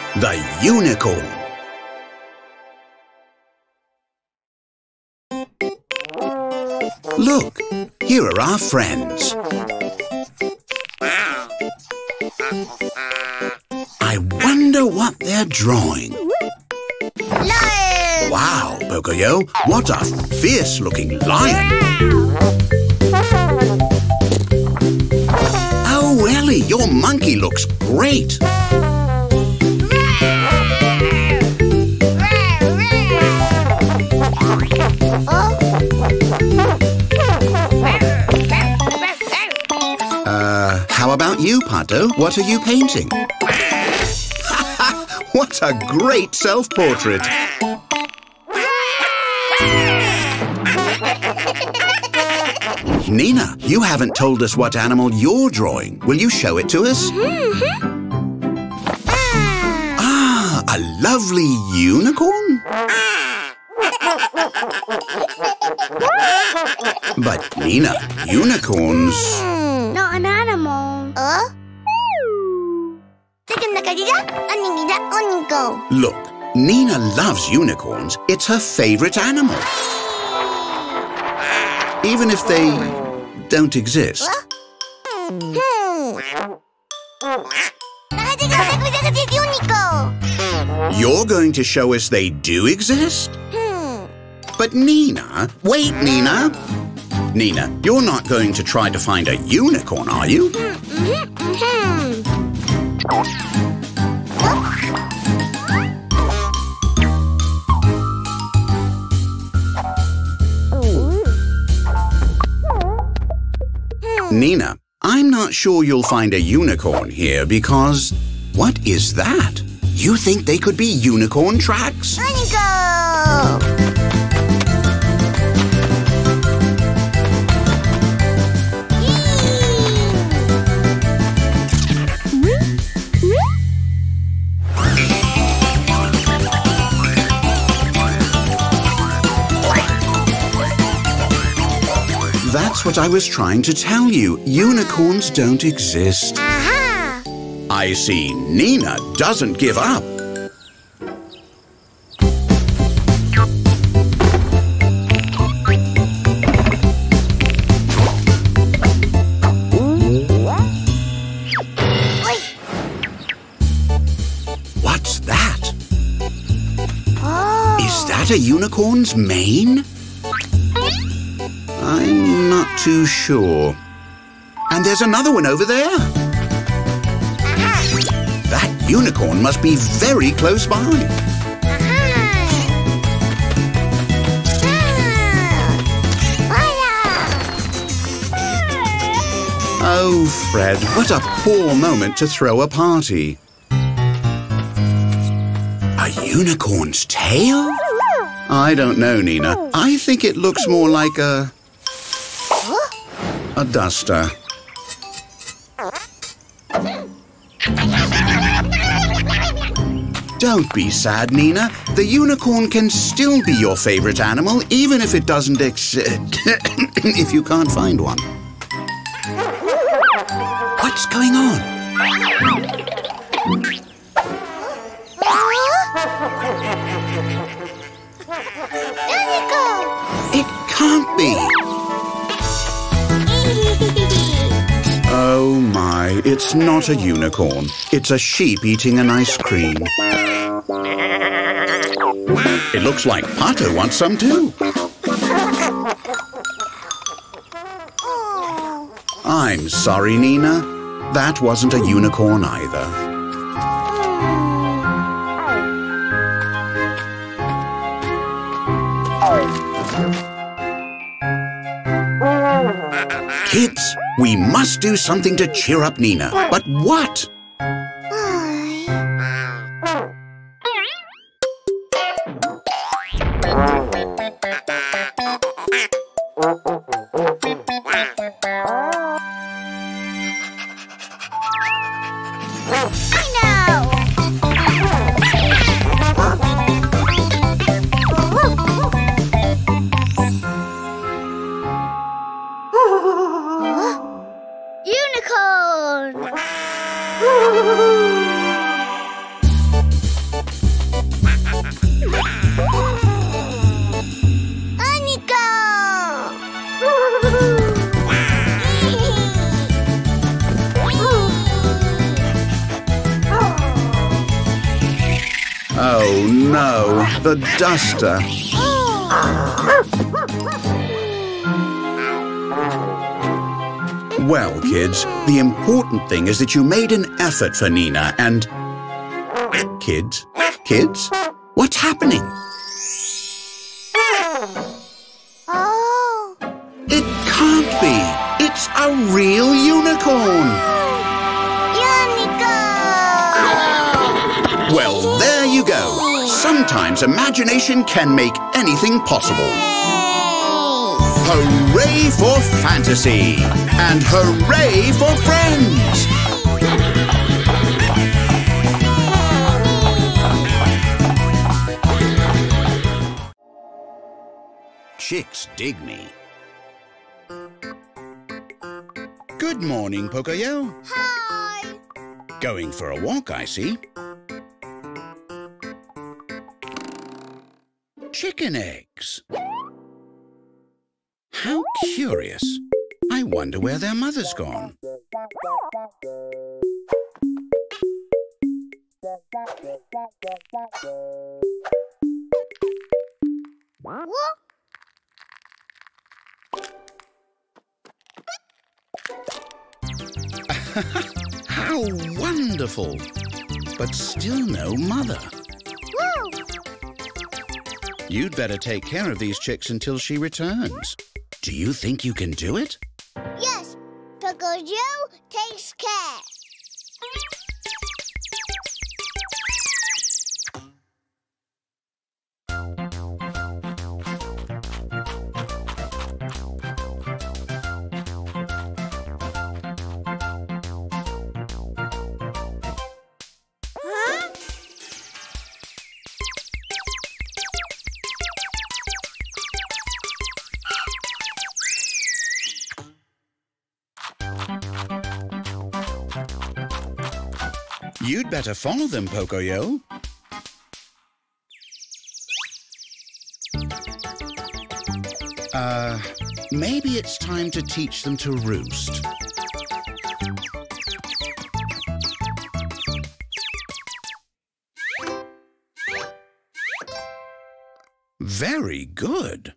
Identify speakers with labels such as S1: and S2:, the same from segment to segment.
S1: The unicorn. Look, here are our friends. I wonder what they're drawing.
S2: Lion!
S1: Wow, Pocoyo, what a fierce-looking lion! Oh, Ellie, your monkey looks great. How about you, Pato? What are you painting? What a great self-portrait! Nina, you haven't told us what animal you're drawing. Will you show it to us? Ah, a lovely unicorn? But, Nina, unicorns...
S2: Not an animal.
S1: Look, Nina loves unicorns. It's her favorite animal. Even if they don't exist. You're going to show us they do exist? But Nina... Wait, Nina! Nina, you're not going to try to find a unicorn, are you? Nina, I'm not sure you'll find a unicorn here because... What is that? You think they could be unicorn tracks? That's what I was trying to tell you. Unicorns don't exist.
S2: Aha!
S1: I see Nina doesn't give up. What's that?
S2: Oh.
S1: Is that a unicorn's mane? I'm not too sure. And there's another one over there. That unicorn must be very close by. Oh, Fred, what a poor moment to throw a party. A unicorn's tail? I don't know, Nina. I think it looks more like a duster. Don't be sad, Nina. The unicorn can still be your favorite animal, even if it doesn't exist. If you can't find one. What's going on? It can't be. Oh my, it's not a unicorn. It's a sheep eating an ice cream. It looks like Pato wants some too. I'm sorry, Nina. That wasn't a unicorn either. Kids, we must do something to cheer up Nina. But what? Oh no, the duster. Well, kids, the important thing is that you made an effort for Nina and... Kids? Kids? What's happening?
S2: Oh!
S1: It can't be! It's a real unicorn!
S2: Unicorn!
S1: Well, there you go. Sometimes imagination can make anything possible. Hooray for fantasy! And hooray for friends! Chicks dig me. Good morning, Pocoyo.
S2: Hi!
S1: Going for a walk, I see. Chicken eggs. How curious. I wonder where their mother's gone.
S2: What?
S1: How wonderful! But still no mother.
S2: Whoa!
S1: You'd better take care of these chicks until she returns. Do you think you can do it?
S2: Yes, Pocoyo takes care. Huh?
S1: You'd better follow them, Pocoyo. Maybe it's time to teach them to roost. Very good.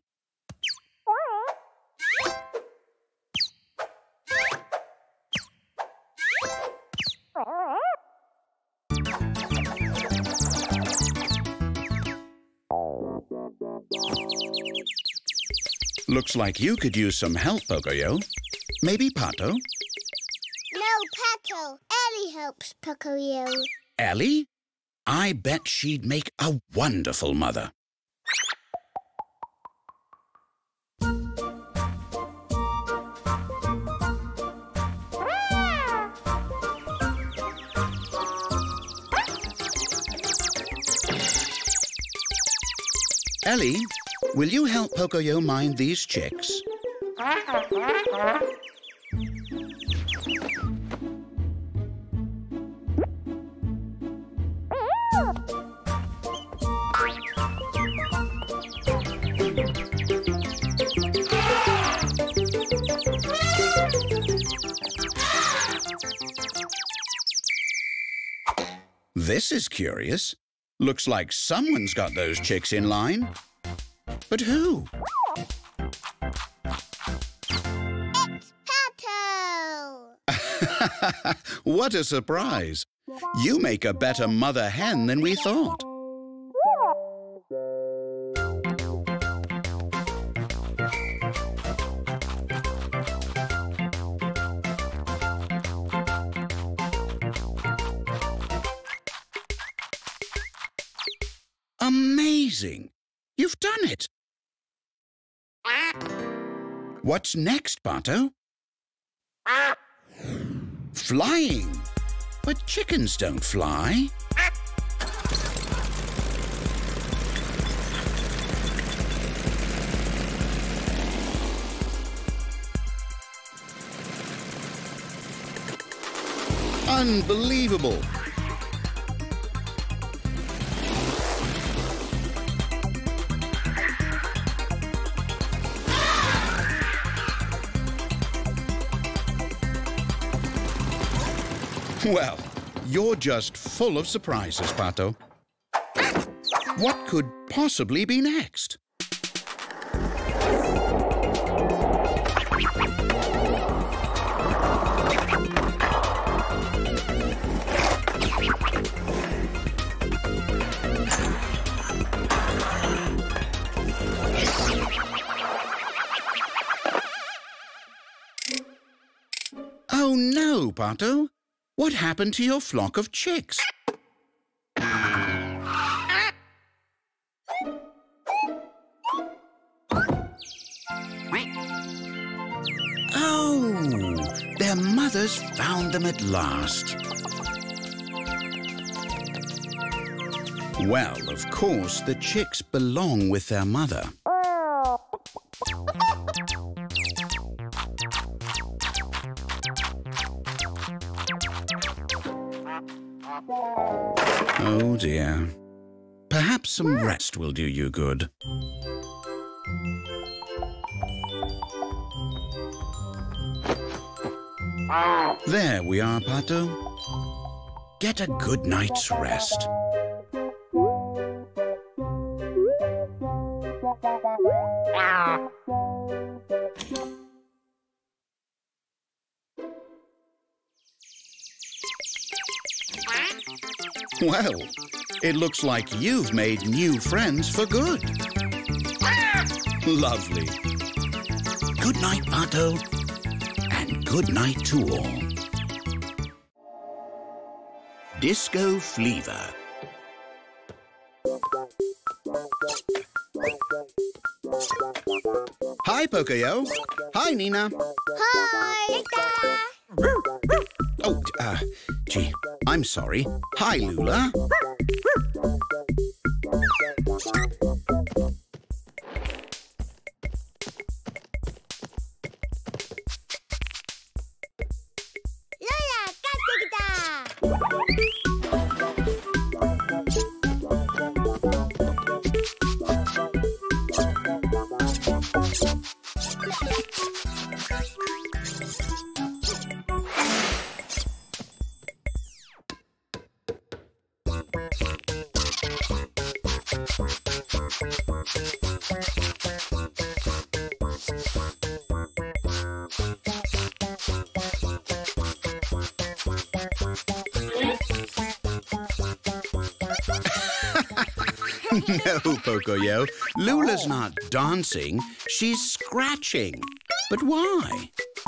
S1: Looks like you could use some help, Pocoyo. Maybe Pato?
S2: No, Pato. Ellie helps Pocoyo.
S1: Ellie? I bet she'd make a wonderful mother. Ellie, will you help Pocoyo mind these chicks? This is curious. Looks like someone's got those chicks in line. But who?
S2: It's Pato!
S1: What a surprise! You make a better mother hen than we thought. Amazing! You've done it! What's next, Pato? Flying! But chickens don't fly. Unbelievable! Well, you're just full of surprises, Pato. What could possibly be next? Oh no, Pato. What happened to your flock of chicks? Oh, their mothers found them at last. Well, of course, the chicks belong with their mother. Oh dear. Perhaps some rest will do you good. There we are, Pato. Get a good night's rest. Well, it looks like you've made new friends for good. Lovely. Good night, Pato. And good night to all. Disco Fleaver. Hi, Pocoyo. Hi, Nina.
S2: Hi!
S1: Oh, gee, I'm sorry. Hi, Lula. No, Pocoyo. Lula's not dancing. She's scratching. But why?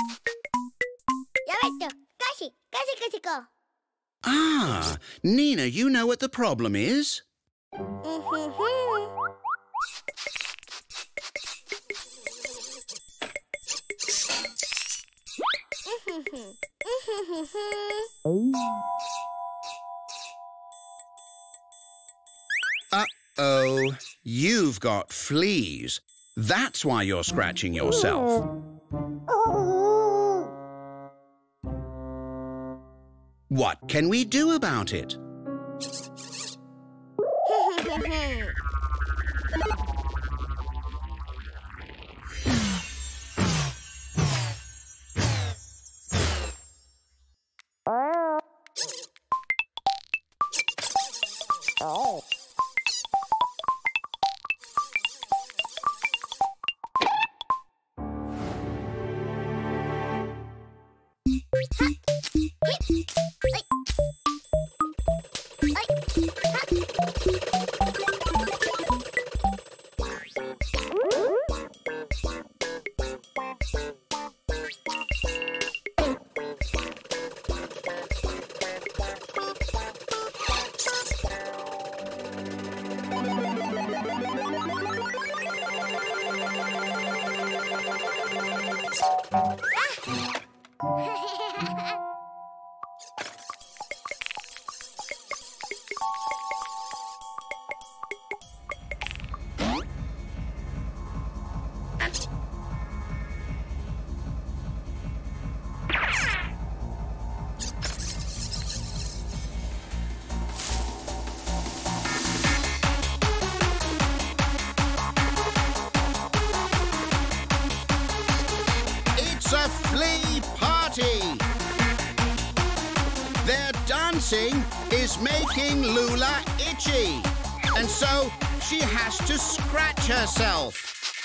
S1: Ah, Nina, you know what the problem is? Uh-oh, you've got fleas. That's why you're scratching yourself. What can we do about it? It's a flea party! Their dancing is making Lula itchy. And so she has to scratch herself.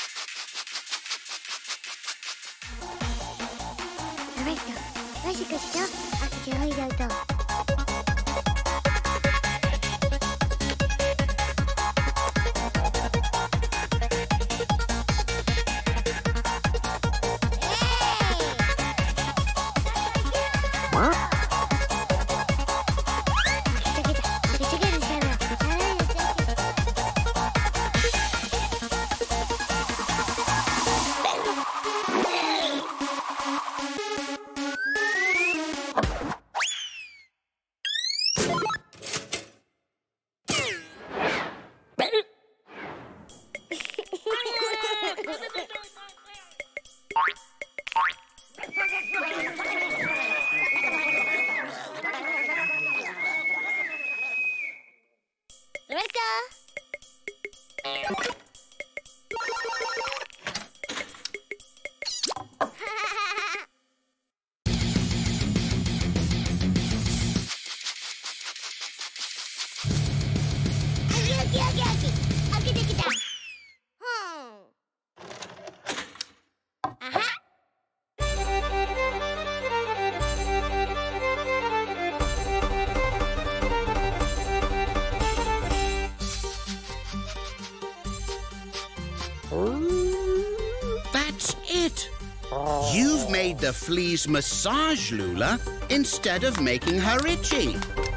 S1: That's it! You've made the fleas massage Lula instead of making her itchy.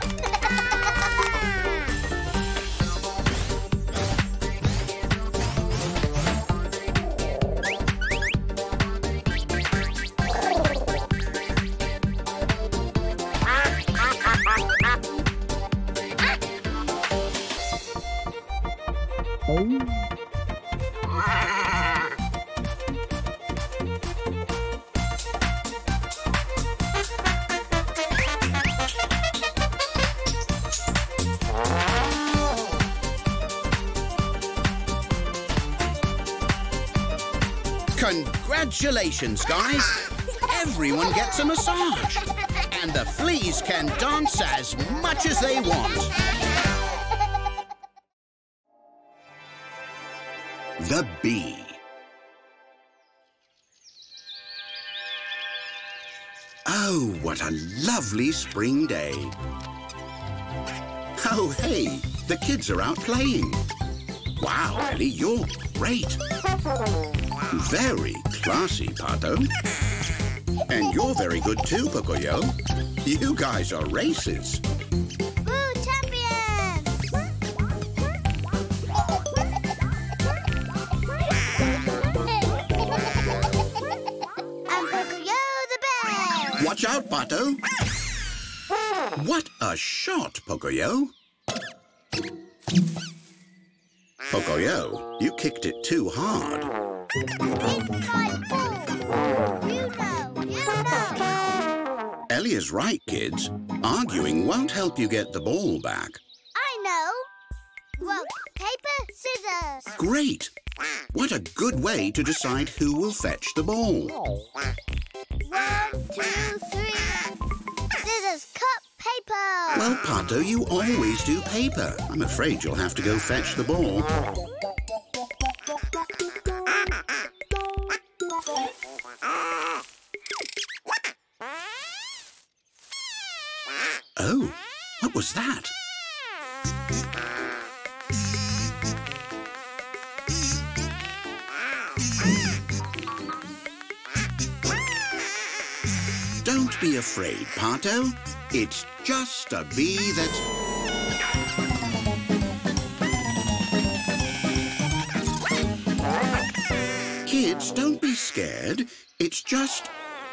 S1: Congratulations, guys! Everyone gets a massage. And the fleas can dance as much as they want. The bee. Oh, what a lovely spring day. Oh, hey, the kids are out playing. Wow, Ellie, you're great. Very classy, Pato. And you're very good too, Pocoyo. You guys are racers.
S2: Woo, champions! I'm Pocoyo the Bear.
S1: Watch out, Pato. What a shot, Pocoyo. Pocoyo, you kicked it too hard.
S2: It's my ball. You know.
S1: Ellie is right, kids. Arguing won't help you get the ball back.
S2: I know. Rock, paper, scissors.
S1: Great. What a good way to decide who will fetch the ball.
S2: 1, 2, 3. Scissors, cut, paper.
S1: Well, Pato, you always do paper. I'm afraid you'll have to go fetch the ball. Oh, what was that? Don't be afraid, Pato. It's just a bee that... Kids, don't be scared. It's just...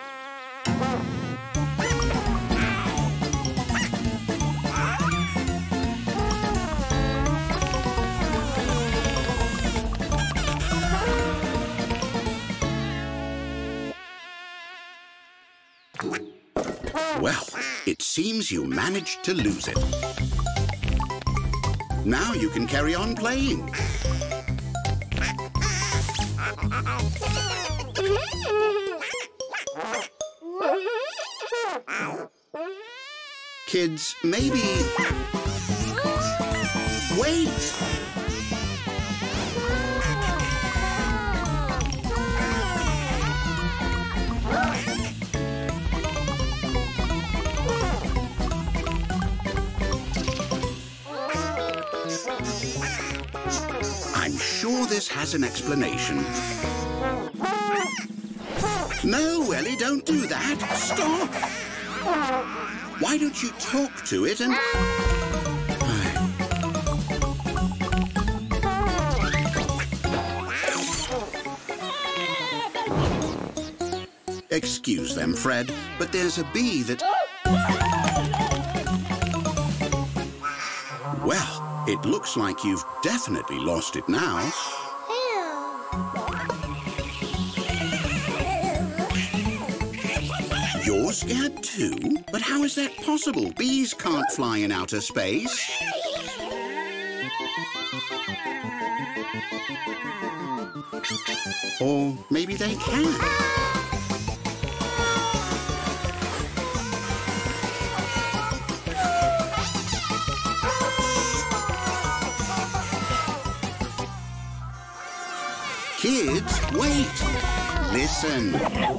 S1: Well, it seems you managed to lose it. Now you can carry on playing. Kids, maybe... Wait! I'm sure this has an explanation. No, Ellie, don't do that. Stop. Why don't you talk to it and... Excuse them, Fred, but there's a bee that... Well, it looks like you've definitely lost it now. You're scared too? But how is that possible? Bees can't fly in outer space. Or maybe they can. Kids, wait! Listen.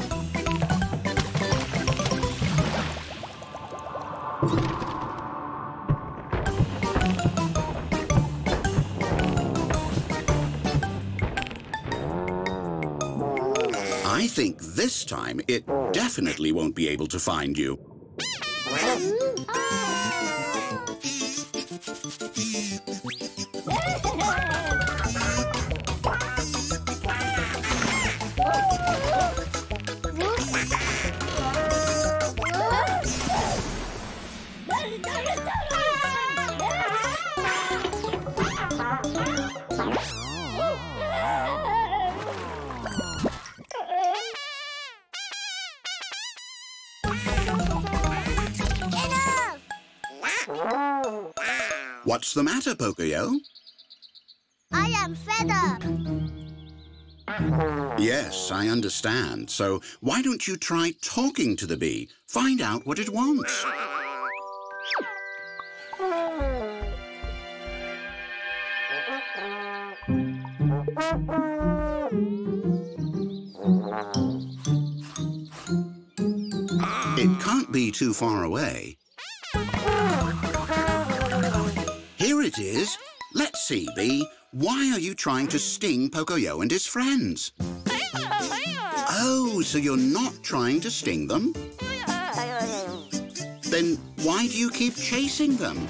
S1: I think this time it definitely won't be able to find you. What's the matter, Pocoyo?
S2: I am fed up.
S1: Yes, I understand. So why don't you try talking to the bee? Find out what it wants. It can't be too far away. Here it is. Let's see, Bee. Why are you trying to sting Pocoyo and his friends? Oh, so you're not trying to sting them? Then why do you keep chasing them?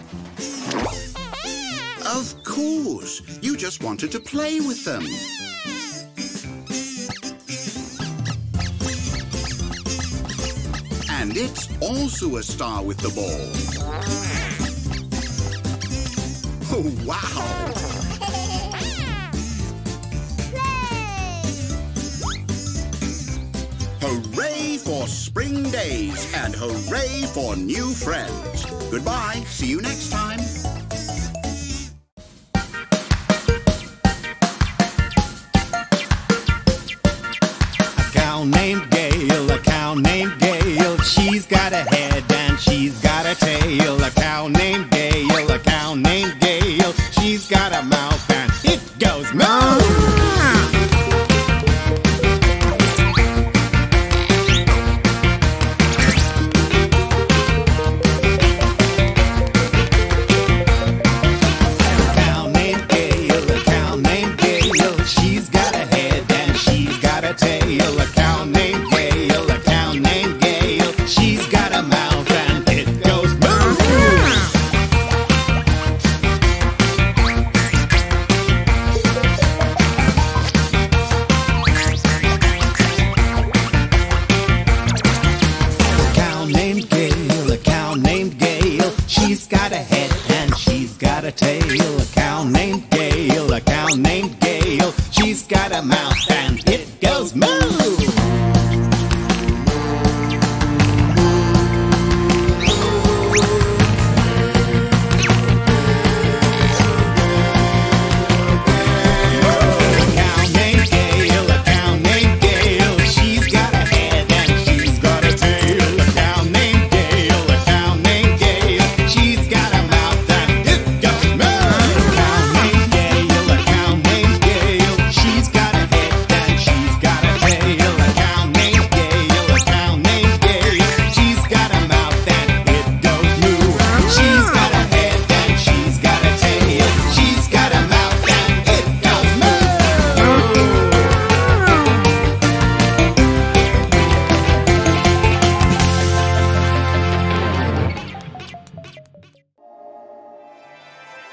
S1: Of course. You just wanted to play with them. And it's also a star with the ball. Oh, wow! Hooray for spring days and hooray for new friends. Goodbye. See you next time.
S3: A cow named Gail, a cow named Gail. She's got a head and she's got a tail. A cow named Gail, a cow named Gail. She's got a mouth and it goes moo. A cow named Gail, a cow named Gail. She's got a head and she's got a tail. A cow named Gail, a cow named Gail. She's got a mouth and it goes moo. A cow named Gail, she's got a head and she's got a tail. A cow named Gail, a cow named Gail, she's got a mouth and it goes moo. Tail.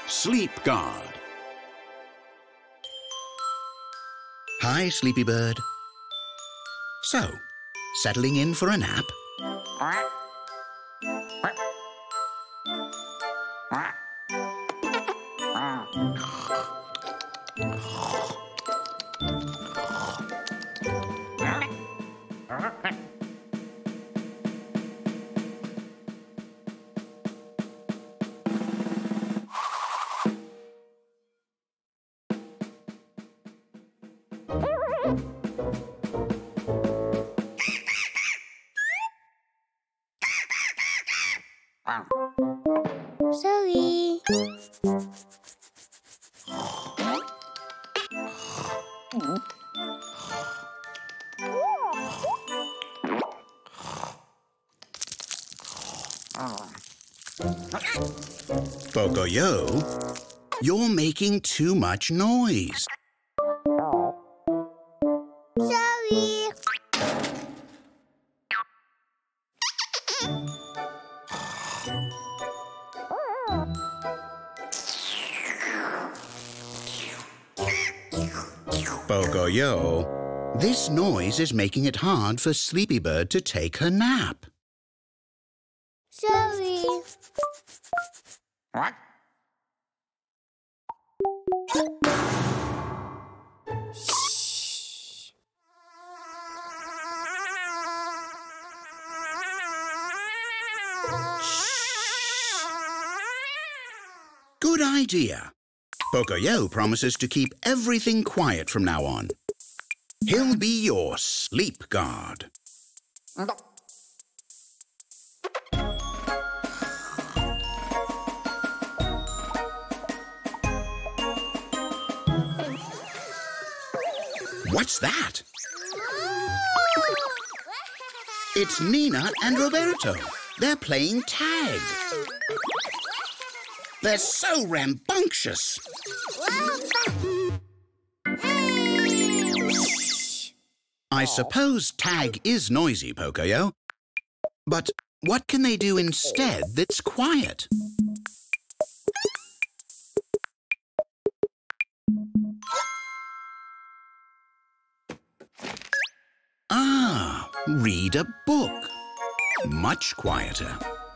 S1: Sleep Guard. Hi, Sleepy Bird. So, settling in for a nap?
S2: Sorry.
S1: Pocoyo, you're making too much noise.
S2: Sorry.
S1: Pocoyo, this noise is making it hard for Sleepy Bird to take her nap.
S2: Sorry.
S4: What?
S1: Good idea. Pocoyo promises to keep everything quiet from now on. He'll be your sleep guard. What's that? It's Nina and Roberto. They're playing tag. They're so rambunctious. I suppose tag is noisy, Pocoyo. But what can they do instead that's quiet? Ah, read a book. Much quieter.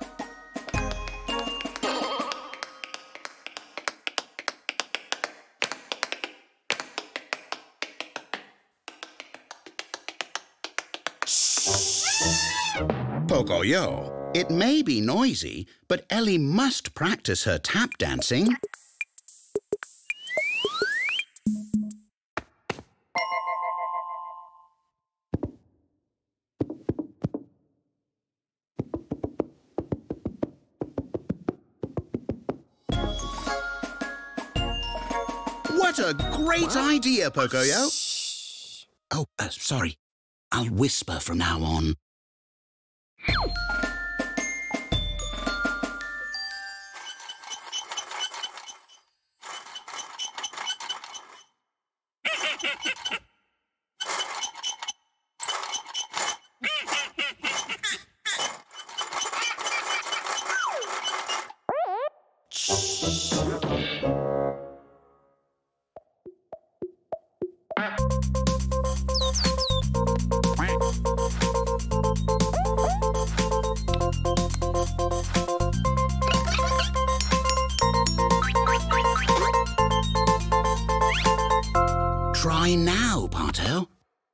S1: Pocoyo, it may be noisy, but Ellie must practice her tap dancing. What a great idea, Pocoyo! Oh, sorry. I'll whisper from now on. Try now, Pato.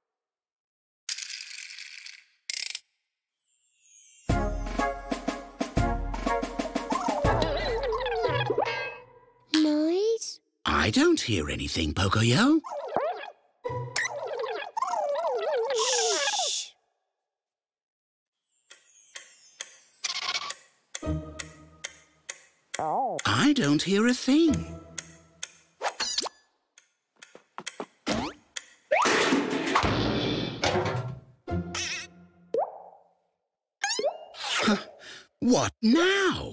S2: Noise?
S1: I don't hear anything, Pocoyo.
S2: Shh.
S1: I don't hear a thing. What now?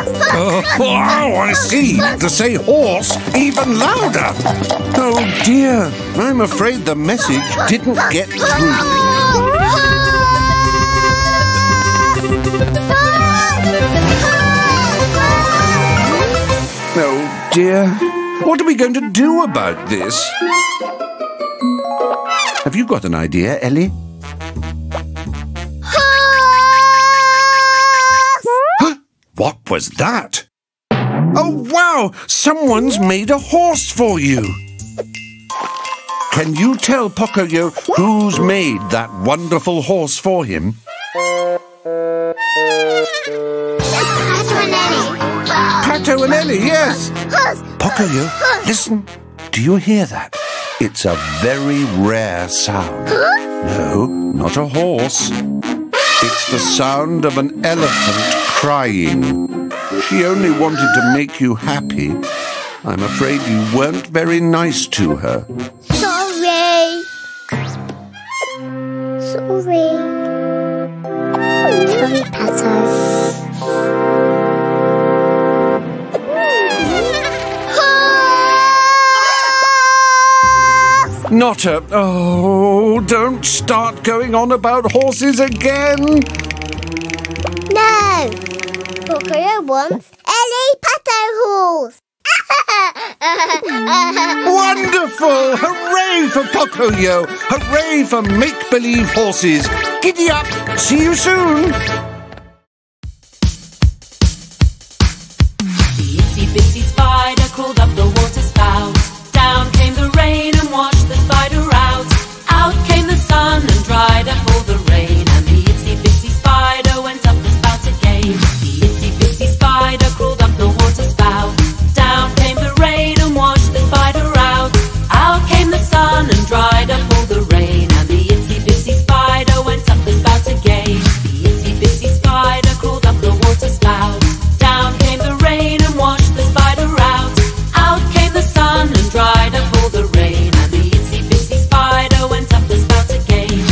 S4: Oh, I see. To say horse even louder. Oh, dear. I'm afraid the message didn't get through. Oh, dear. What are we going to do about this? Have you got an idea, Ellie? Huh? What was that? Oh, wow! Someone's made a horse for you. Can you tell Pocoyo who's made that wonderful horse for him? Pato and Ellie, yes. Pocoyo, listen. Do you hear that? It's a very rare sound. No, not a horse. It's the sound of an elephant crying. She only wanted to make you happy. I'm afraid you weren't very nice to her.
S2: Sorry. Sorry, Pato.
S4: Not a... Oh, don't start going on about horses again.
S2: No. Pocoyo wants Ellie Pato horse.
S4: Wonderful! Hooray for Pocoyo! Hooray for make-believe horses! Giddy up! See you soon!
S5: The itsy-bitsy spider crawled up the water spout. Down came the rain and washed the spider out. Out came the sun and dried up all the rain. And the itsy-bitsy spider went up the spout again. The itsy-bitsy spider crawled up the water spout. Down came the rain and washed the spider out. Out came the sun and dried up all the rain. And the itsy-bitsy spider went up the spout again. The itsy-bitsy spider crawled up the water spout. Down came the rain and washed the spider out. Out came the sun and dried up all the rain. And the itsy-bitsy spider went up the spout again.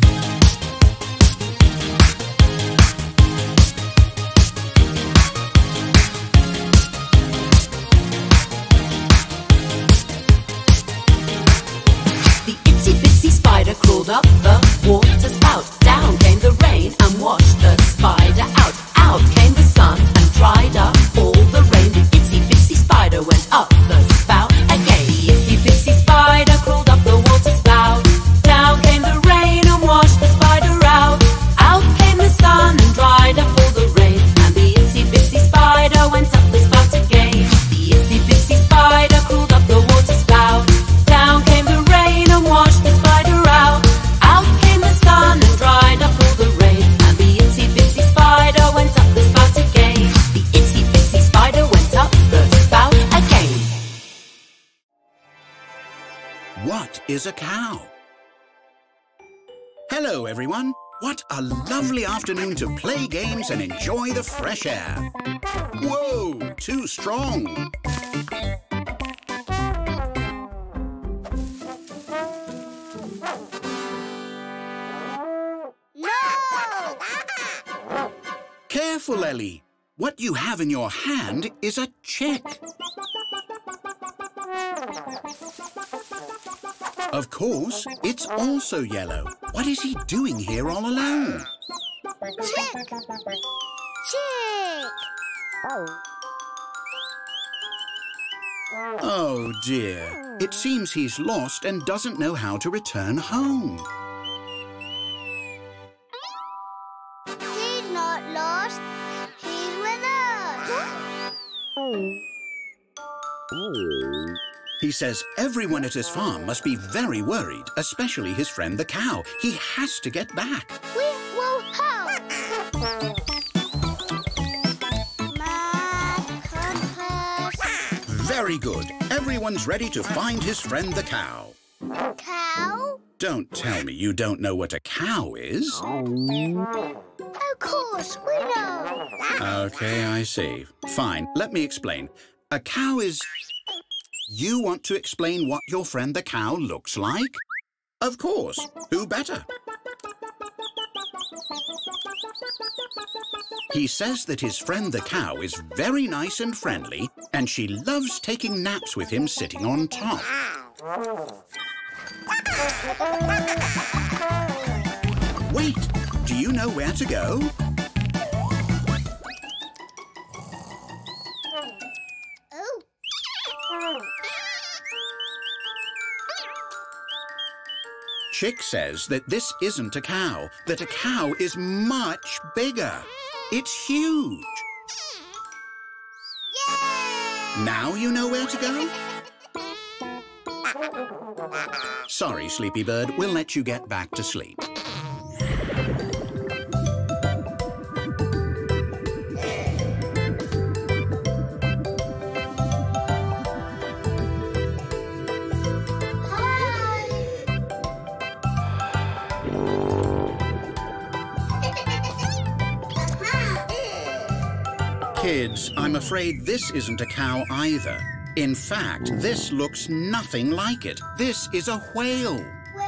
S5: The itsy-bitsy spider crawled up the water spout. Down came the rain and washed the spider out. Out came the sun and dried up all the rain. The itsy-bitsy spider went up the spout again. The itsy-bitsy spider crawled up the water spout. Down came the rain and washed the spider out. Out came the sun and dried up all the rain. And the itsy-bitsy spider went up the spout again. The itsy-bitsy spider crawled up the water spout. Down came the rain and washed the spider out. Out came the sun and dried up all the rain. And the itsy-bitsy spider went up the spout again. The itsy-bitsy spider went up the spout again.
S1: What is a cow? Hello, everyone. What a lovely afternoon to play games and enjoy the fresh air. Whoa, too strong.
S2: No.
S1: Careful, Ellie. What you have in your hand is a chick. Of course, it's also yellow. What is he doing here all alone?
S2: Chick. Chick.
S1: Oh, dear. It seems he's lost and doesn't know how to return home.
S2: He's not lost. He's with us.
S1: He says everyone at his farm must be very worried, especially his friend the cow. He has to get back.
S2: We will help. Mad compass.
S1: Very good. Everyone's ready to find his friend the cow.
S2: Cow?
S1: Don't tell me you don't know what a cow is.
S2: Of course, we know.
S1: Okay, I see. Fine, let me explain. A cow is... You want to explain what your friend the cow looks like? Of course. Who better? He says that his friend the cow is very nice and friendly, and she loves taking naps with him sitting on top. Wait, do you know where to go? Chick says that this isn't a cow, that a cow is much bigger. It's huge. Yay! Now you know where to go? Sorry, Sleepy Bird, we'll let you get back to sleep. Kids, I'm afraid this isn't a cow either. In fact, this looks nothing like it. This is a whale.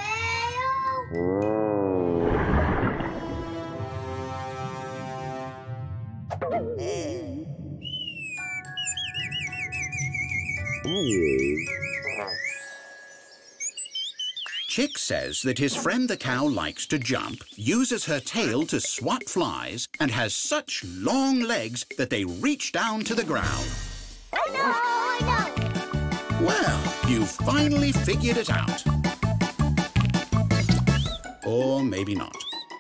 S1: Chick says that his friend the cow likes to jump, uses her tail to swat flies, and has such long legs that they reach down to the ground. Well, you've finally figured it out. Or maybe not.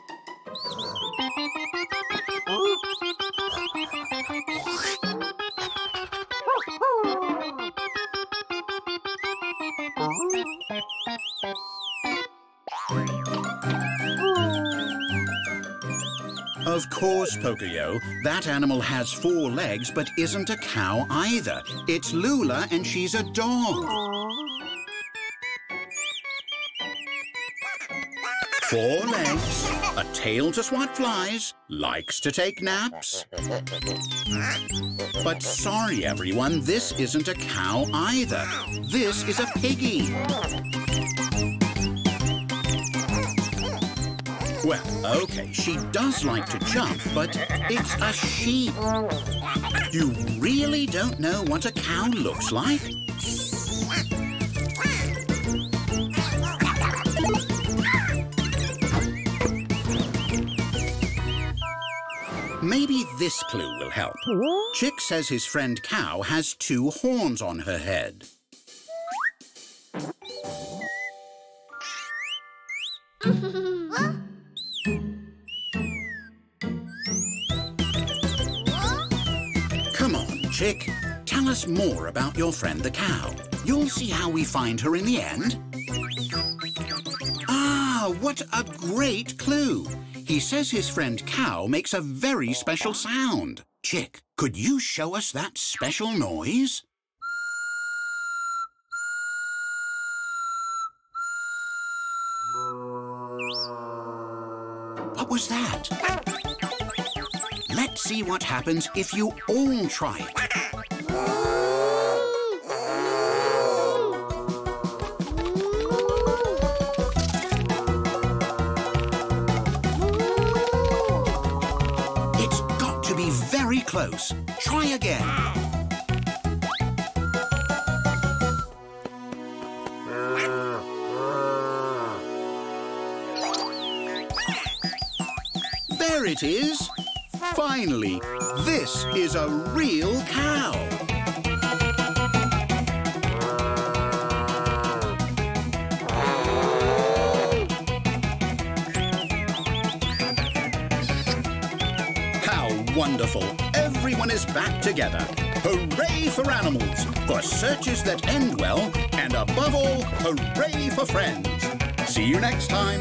S1: Of course, Pocoyo, that animal has 4 legs but isn't a cow either. It's Lula and she's a dog. 4 legs, a tail to swat flies, likes to take naps. But sorry, everyone, this isn't a cow either. This is a piggy. Well, okay, she does like to jump, but it's a sheep. You really don't know what a cow looks like? Maybe this clue will help. Chick says his friend Cow has 2 horns on her head. Come on, Chick. Tell us more about your friend the cow. You'll see how we find her in the end. Ah, what a great clue! He says his friend Cow makes a very special sound. Chick, could you show us that special noise? What was that? Let's see what happens if you all try it. It's got to be very close. Try again. There it is. Finally, this is a real cow. How wonderful. Everyone is back together. Hooray for animals, for searches that end well, and above all, hooray for friends. See you next time.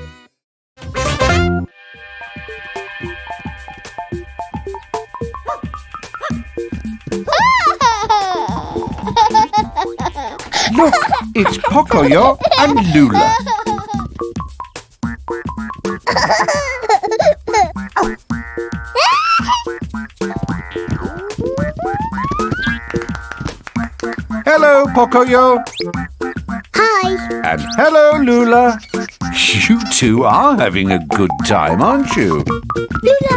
S4: Look, it's Pocoyo and Lula. Hello, Pocoyo.
S2: Hi.
S4: And hello, Lula. You two are having a good time, aren't you?
S2: Lula.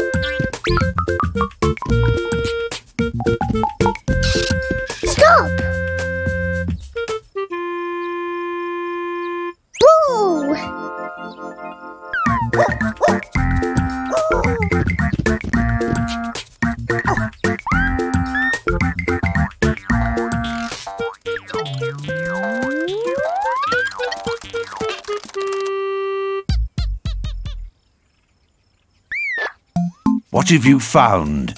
S2: Stop. Boo.
S4: What have you found?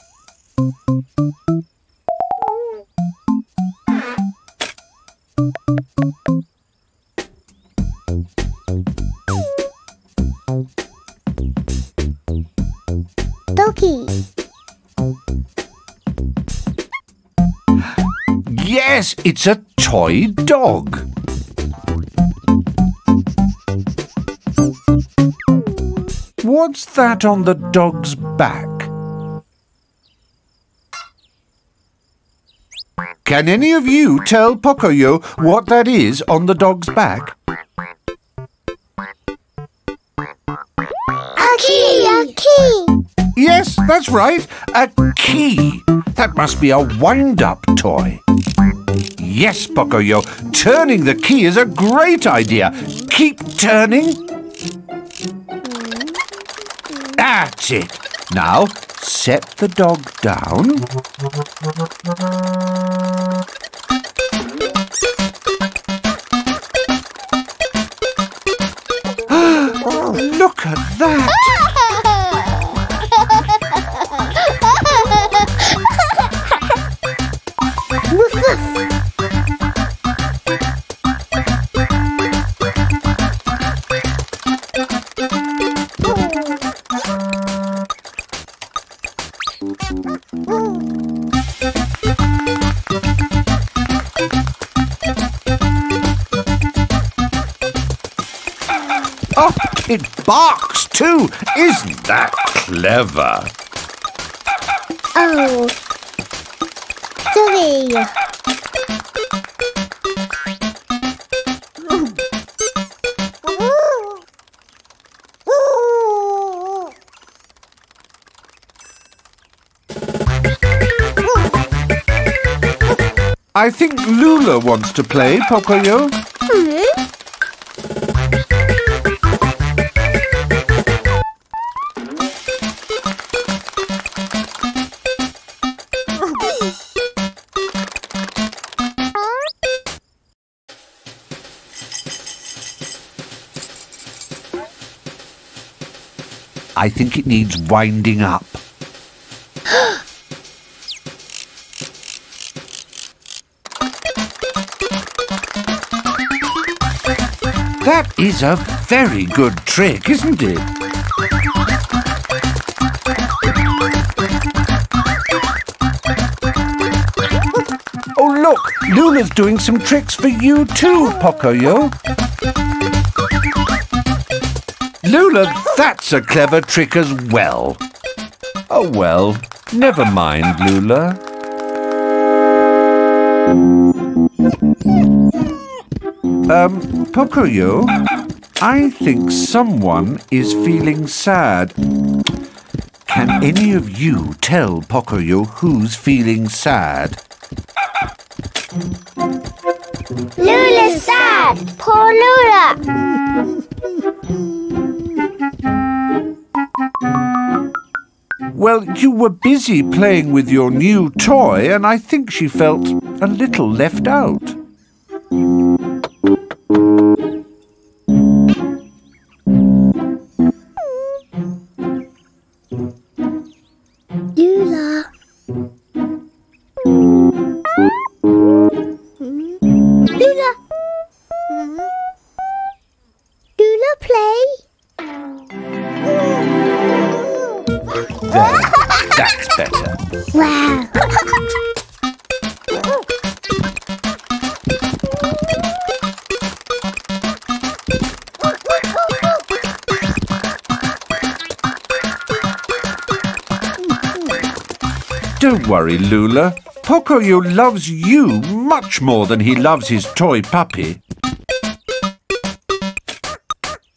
S2: Doggy.
S4: Yes, it's a toy dog. What's that on the dog's back? Can any of you tell Pocoyo what that is on the dog's back?
S2: A key. A key.
S4: Yes, that's right, a key. That must be a wind-up toy. Yes, Pocoyo, turning the key is a great idea. Keep turning. That's it. Now, set the dog down. Look at that. Oh, it barks too. Isn't that clever?
S2: Oh. Sorry.
S4: I think Lula wants to play, Pocoyo. I think it needs winding up. That is a very good trick, isn't it? Oh, look! Lula's doing some tricks for you too, Pocoyo. Lula, that's a clever trick as well. Oh, well, never mind, Lula. Pocoyo, I think someone is feeling sad. Can any of you tell Pocoyo who's feeling sad?
S2: Lula's sad. Poor Lula.
S4: Well, you were busy playing with your new toy, and I think she felt a little left out.
S2: Lula. Lula. Lula, play.
S4: There, that's better.
S2: Wow.
S4: Don't worry, Lula. Pocoyo loves you much more than he loves his toy puppy.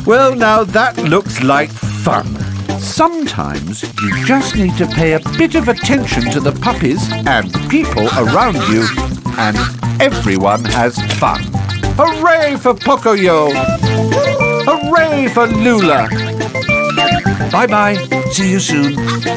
S4: Well, now that looks like fun. Sometimes you just need to pay a bit of attention to the puppies and people around you, and everyone has fun. Hooray for Pocoyo! Hooray for Lula! Bye-bye. See you soon.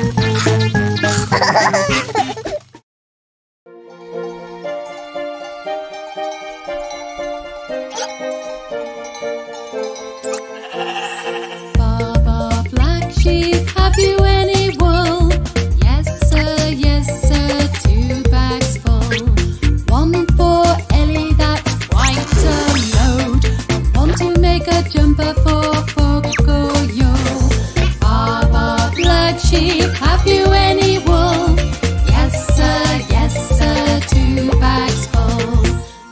S6: Baba Black Sheep, have you any wool? Yes sir, 2 bags full. 1 for Ellie, that's quite a load. Want to make a jumper for Pocoyo. Baba Black Sheep, have you any wool? Yes sir, 2 bags full.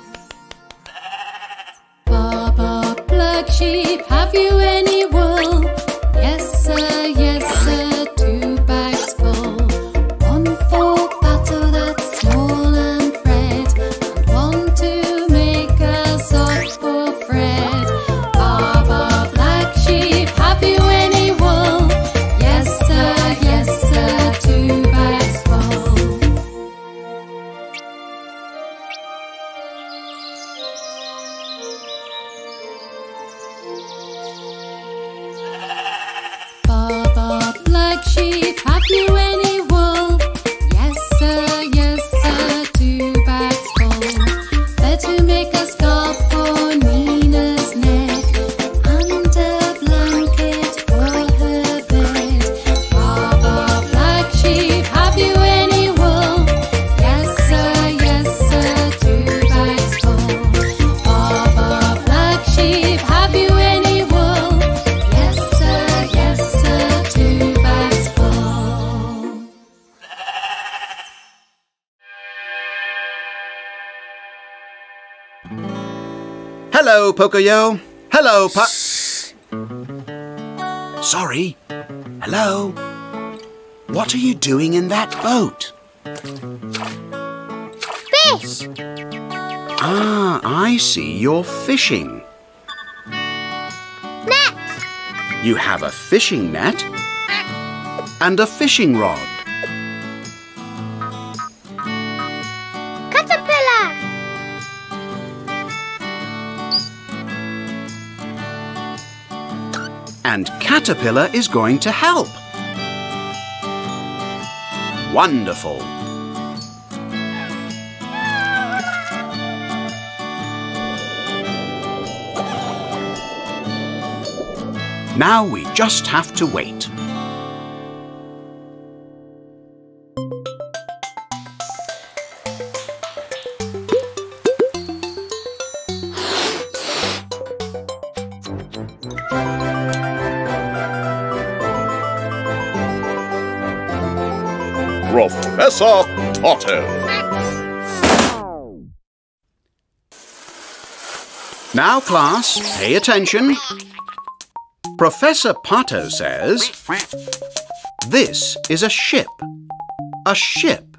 S6: Baba Black Sheep, have you any wool? Yes sir, 2 bags full. 1 for Battle, that's small and Fred, and 1 to make a sock for Fred. Baba Black Sheep, have you any wool? Yes sir, 2 bags full. Baba Black Sheep, have you any wool? Yes sir, 2 bags full. They're to make a scarf for Nina's neck, and a blanket for her bed. Baba Black Sheep, have you any wool? Yes sir, 2 bags full. Baba Black Sheep, have you any wool? Yes sir, 2 bags full.
S1: Hello, Pocoyo. Hello, Sorry. Hello. What are you doing in that boat?
S2: Fish.
S1: Ah, I see. You're fishing.
S2: Net.
S1: You have a fishing net and a fishing rod.
S2: Caterpillar.
S1: And Caterpillar is going to help. Wonderful. Now we just have to wait. Professor Pato. Now, class, pay attention. Professor Pato says, this is a ship. A ship.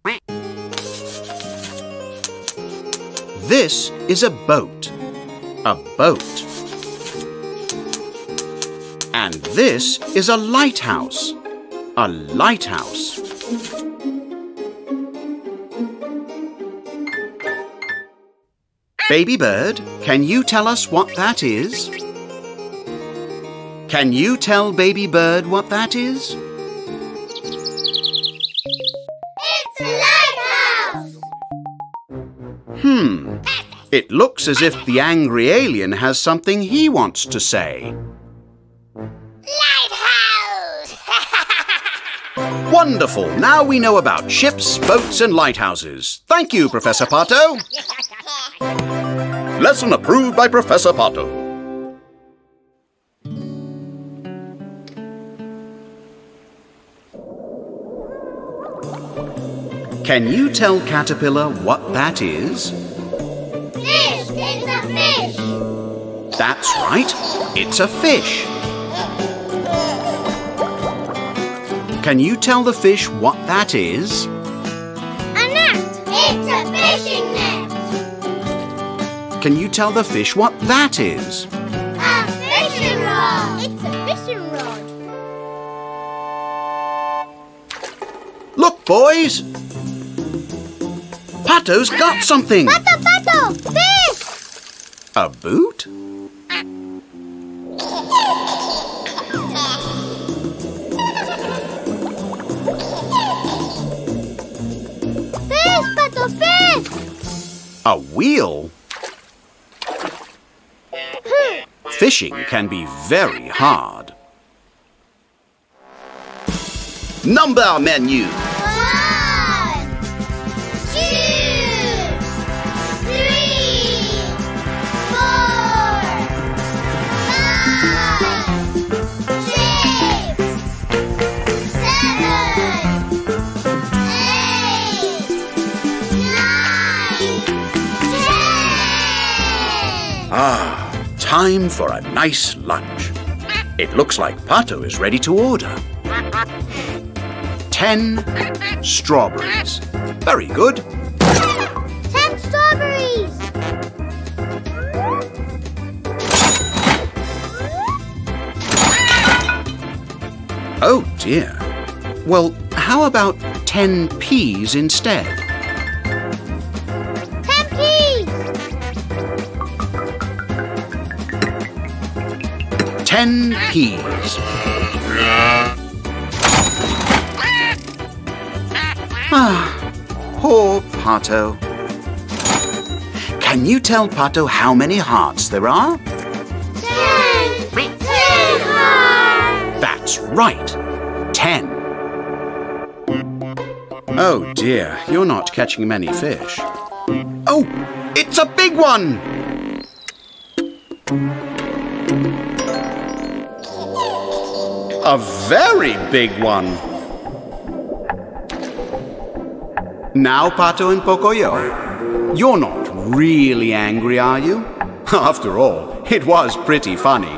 S1: This is a boat. A boat. And this is a lighthouse. A lighthouse. Baby bird, can you tell us what that is? Can you tell baby bird what that is?
S2: It's a lighthouse.
S1: It looks as if the angry alien has something he wants to say.
S2: Lighthouse.
S1: Wonderful! Now we know about ships, boats and lighthouses. Thank you, Professor Pato. Lesson approved by Professor Pato. Can you tell Caterpillar what that is?
S2: Fish. It's a fish.
S1: That's right. It's a fish. Can you tell the fish what that is?
S2: A net. It's a fishing net.
S1: Can you tell the fish what that is?
S2: A fishing rod.
S1: boys. Pato's got something.
S2: Pato, fish!
S1: A boot?
S2: Fish, Pato, fish!
S1: A wheel? Fishing can be very hard. Number menu.
S2: 1, 2, 3, 4, 5, 6, 7, 8, 9, 10.
S1: Ah, time for a nice lunch. It looks like Pato is ready to order. 10 strawberries. Very good.
S2: 10 strawberries.
S1: Oh dear. Well, how about 10 peas instead?
S2: 10 peas.
S1: 10 peas. Ah, poor Pato. Can you tell Pato how many hearts there are?
S2: 10 hearts.
S1: That's right, 10. Oh dear, you're not catching many fish. Oh, it's a big one! A very big one. Now, Pato and Pocoyo, you're not really angry, are you? After all, it was pretty funny.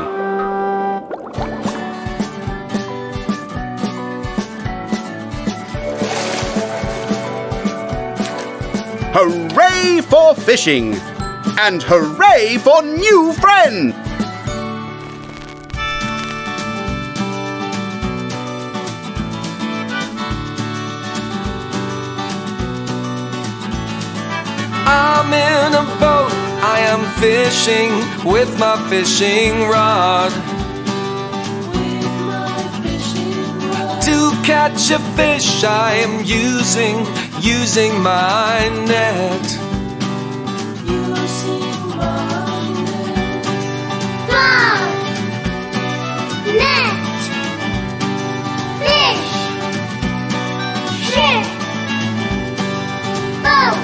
S1: Hooray for fishing! And hooray for new friends!
S7: I'm in a boat, I am fishing with my fishing rod. To catch a fish I am using my net.
S2: Boat, net, fish, ship, boat,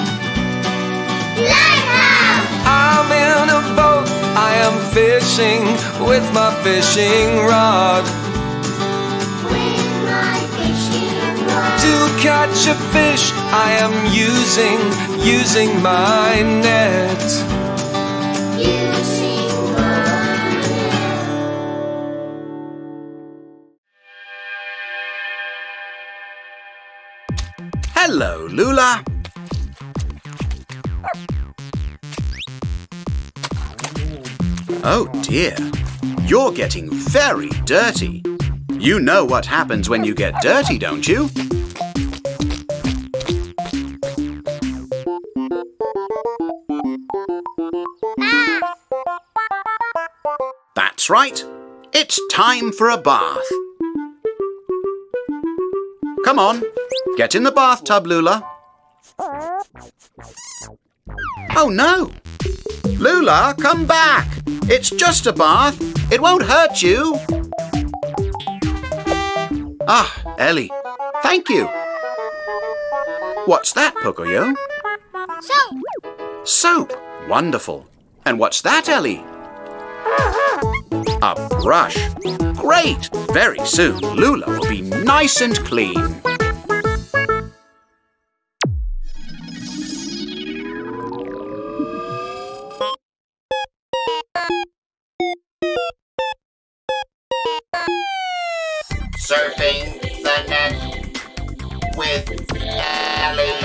S2: lighthouse.
S7: I'm in a boat, I am fishing with my fishing rod. To catch a fish I am using my net.
S1: Hello, Lula. Oh dear, you're getting very dirty. You know what happens when you get dirty, don't you? That's right. It's time for a bath. Come on, get in the bathtub, Lula. Oh no! Lula, come back! It's just a bath. It won't hurt you. Ah, Ellie, thank you. What's that, Pocoyo?
S2: Soap.
S1: Soap. Wonderful. And what's that, Ellie? A brush. Great. Very soon, Lula will be nice and clean.
S8: Surfing the net with Ellie.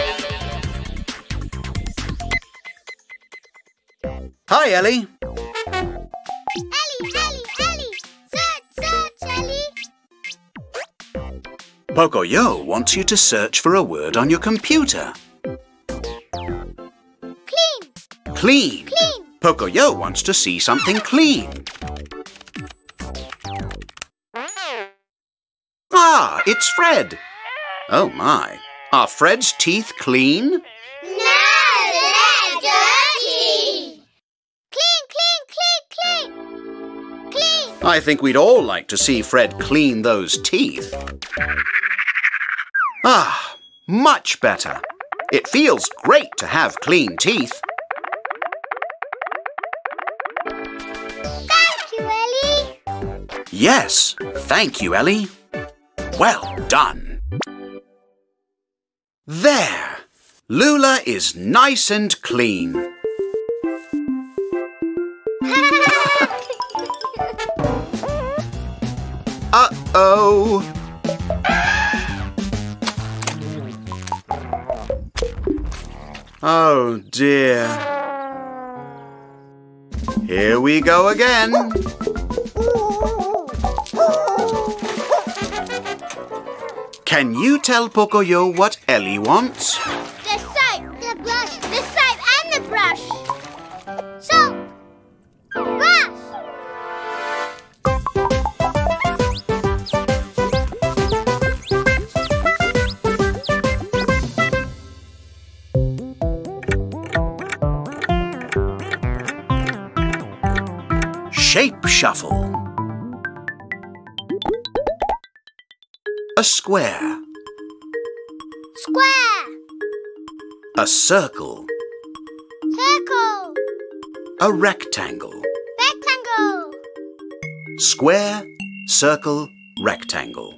S1: Hi, Ellie.
S2: Ellie, Ellie, Ellie. Search, search, Ellie.
S1: Pocoyo wants you to search for a word on your computer.
S2: Clean.
S1: Clean.
S2: Clean.
S1: Pocoyo wants to see something clean. Ah, it's Fred. Oh my, are Fred's teeth clean?
S2: No, they're dirty. Clean, clean, clean, clean. Clean.
S1: I think we'd all like to see Fred clean those teeth. Ah, much better. It feels great to have clean teeth.
S2: Thank you, Ellie.
S1: Yes, thank you, Ellie. Well done. There! Lula is nice and clean. Uh-oh! Oh dear. Here we go again. Can you tell Pocoyo what Ellie wants?
S2: The soap, the brush, the soap and the brush. Soap, brush.
S1: Shape shuffle. A square.
S2: Square,
S1: A circle.
S2: circle,
S1: A rectangle.
S2: rectangle.
S1: Square, circle, rectangle.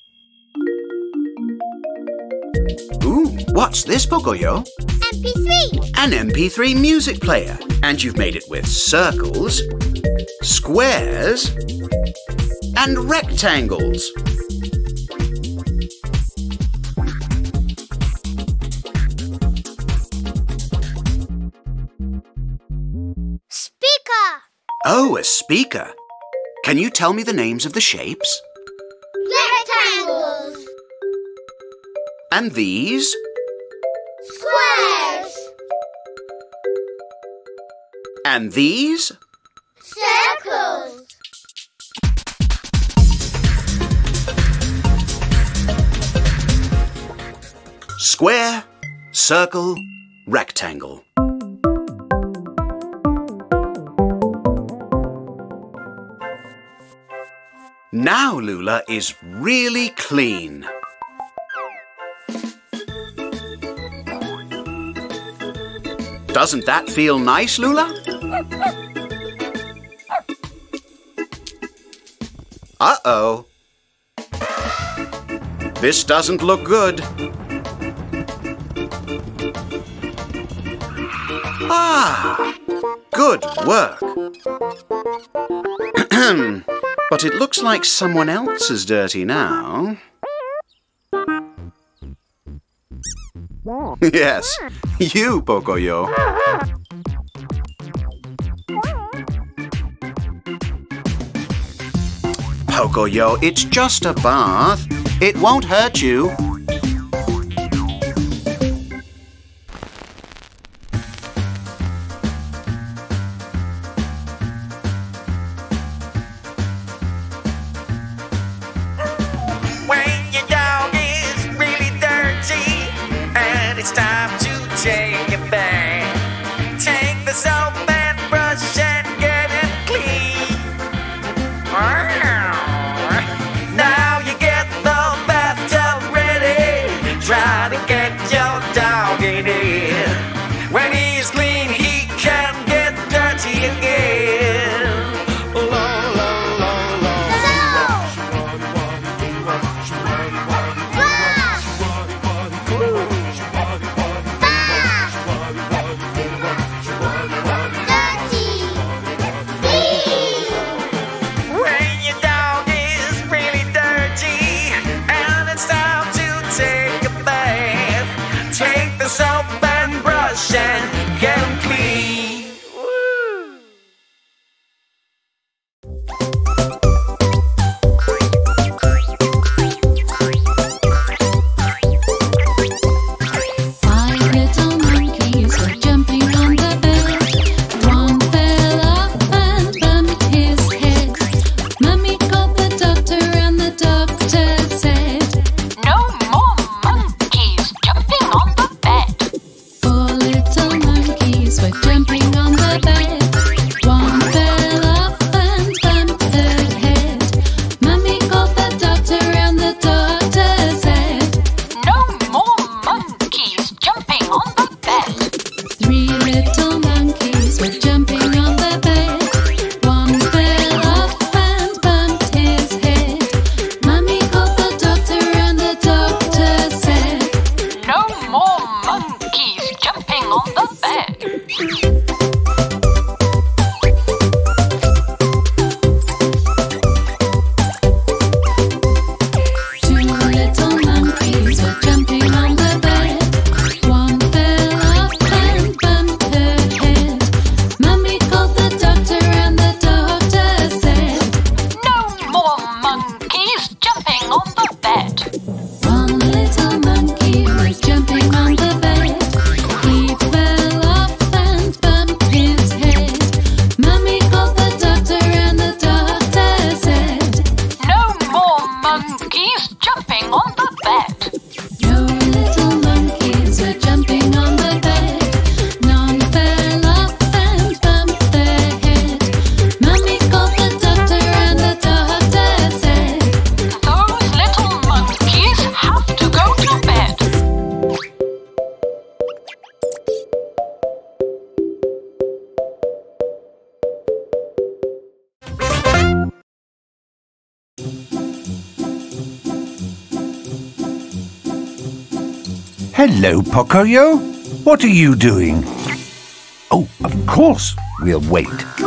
S1: Ooh, what's this, Pocoyo?
S2: MP3,
S1: An MP3 music player. And you've made it with circles, squares, and rectangles.
S2: speaker,
S1: Oh, a speaker. Can you tell me the names of the shapes?
S2: rectangles,
S1: And these?
S2: squares,
S1: And these?
S2: circles.
S1: Square, circle, rectangle. Now Lula is really clean. Doesn't that feel nice, Lula? Uh-oh. This doesn't look good. Ah, good work. But it looks like someone else is dirty now. Yes, you, Pocoyo. Pocoyo, it's just a bath. It won't hurt you.
S9: When your dog is really dirty and it's time to take a bath, take the soap and brush and get it clean. Now you get the bathtub ready. Try to get your dog in it. When he's clean, he can get dirty again.
S5: on the bed.
S6: One little monkey was jumping on the bed. He fell off and bumped his head. Mummy called the doctor and the doctor said,
S5: No more monkeys jumping on the bed.
S6: no little monkeys were jumping on the bed. None fell off and bumped their head. Mummy called the doctor and the doctor said,
S5: Those little monkeys have to go to bed.
S4: Hello, Pocoyo. What are you doing? Oh, of course. We'll wait.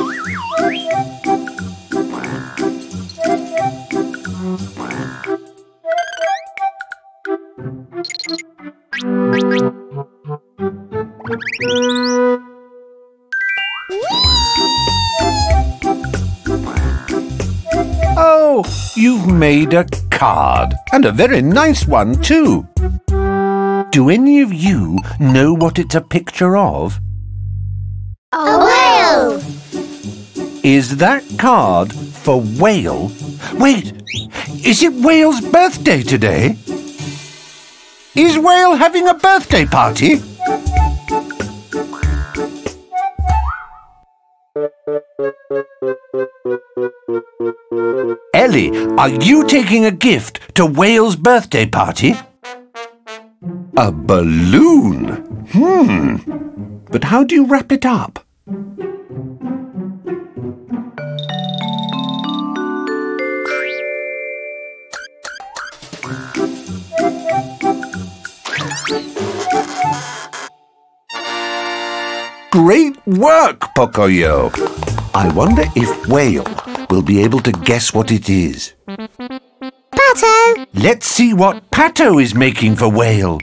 S4: Oh, you've made a card. And a very nice one, too. Do any of you know what it's a picture of?
S2: A whale!
S4: Is that card for Whale? Wait, is it Whale's birthday today? Is Whale having a birthday party? Ellie, are you taking a gift to Whale's birthday party? A balloon? But how do you wrap it up? Great work, Pocoyo. I wonder if Whale will be able to guess what it is.
S2: Pato!
S4: Let's see what Pato is making for Whale.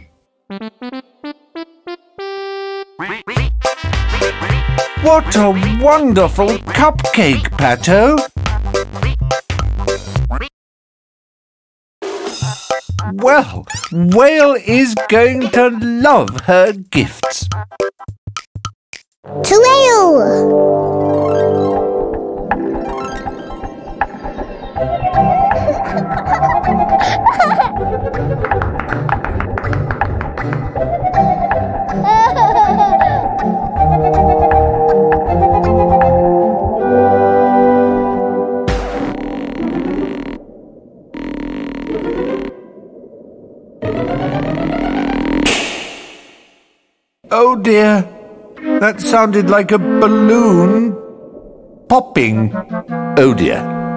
S4: What a wonderful cupcake, Pato! Well, Whale is going to love her gifts.
S2: To whale!
S4: Oh dear, that sounded like a balloon popping. Oh dear.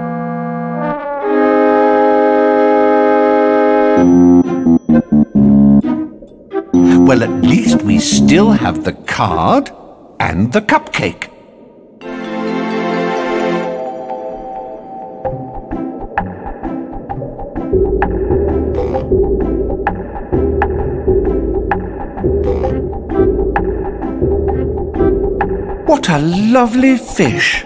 S4: Well, at least we still have the card and the cupcake. What a lovely fish.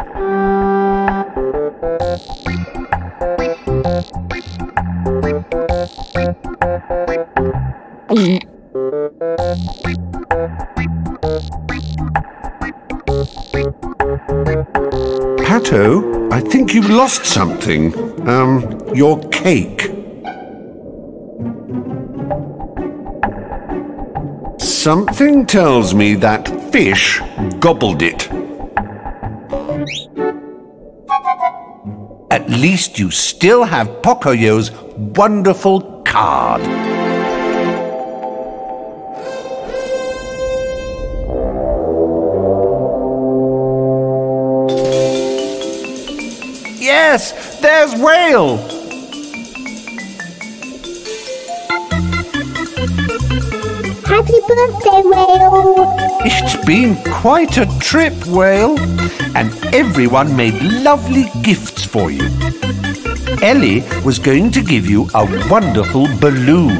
S4: Pato, I think you've lost something. Your cake. Something tells me that fish gobbled it. At least you still have Pocoyo's wonderful card. Yes, there's Whale.
S2: Happy birthday, whale!
S4: It's been quite a trip, Whale, and everyone made lovely gifts for you. Ellie was going to give you a wonderful balloon,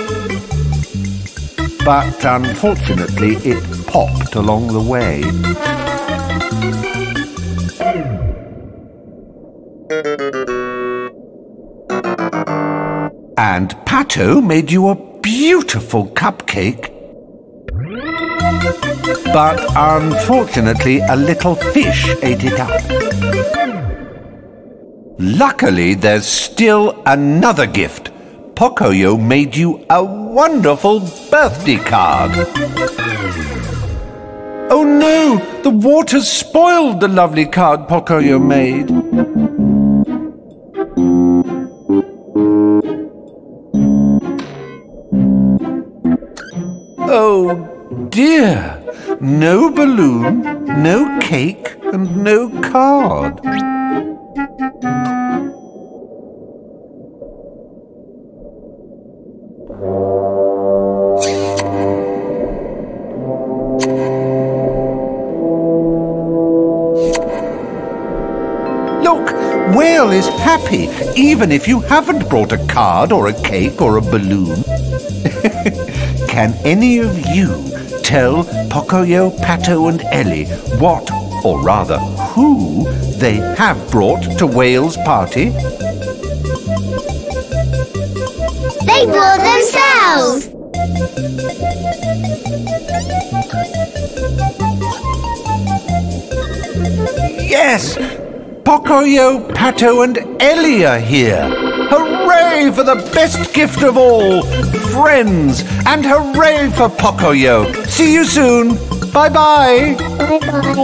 S4: but unfortunately it popped along the way. And Pato made you a beautiful cupcake. But unfortunately, a little fish ate it up. Luckily, there's still another gift. Pocoyo made you a wonderful birthday card. Oh no! The water's spoiled the lovely card Pocoyo made. Oh dear! No balloon, no cake, and no card. Look, Whale is happy, even if you haven't brought a card or a cake or a balloon. Can any of you tell Pocoyo, Pato and Ellie what, or rather who, they have brought to Whale's party?
S2: They brought themselves!
S4: Yes! Pocoyo, Pato and Ellie are here! Hooray for the best gift of all! Friends! And hooray for Pocoyo! See you soon! Bye-bye!
S2: Bye-bye.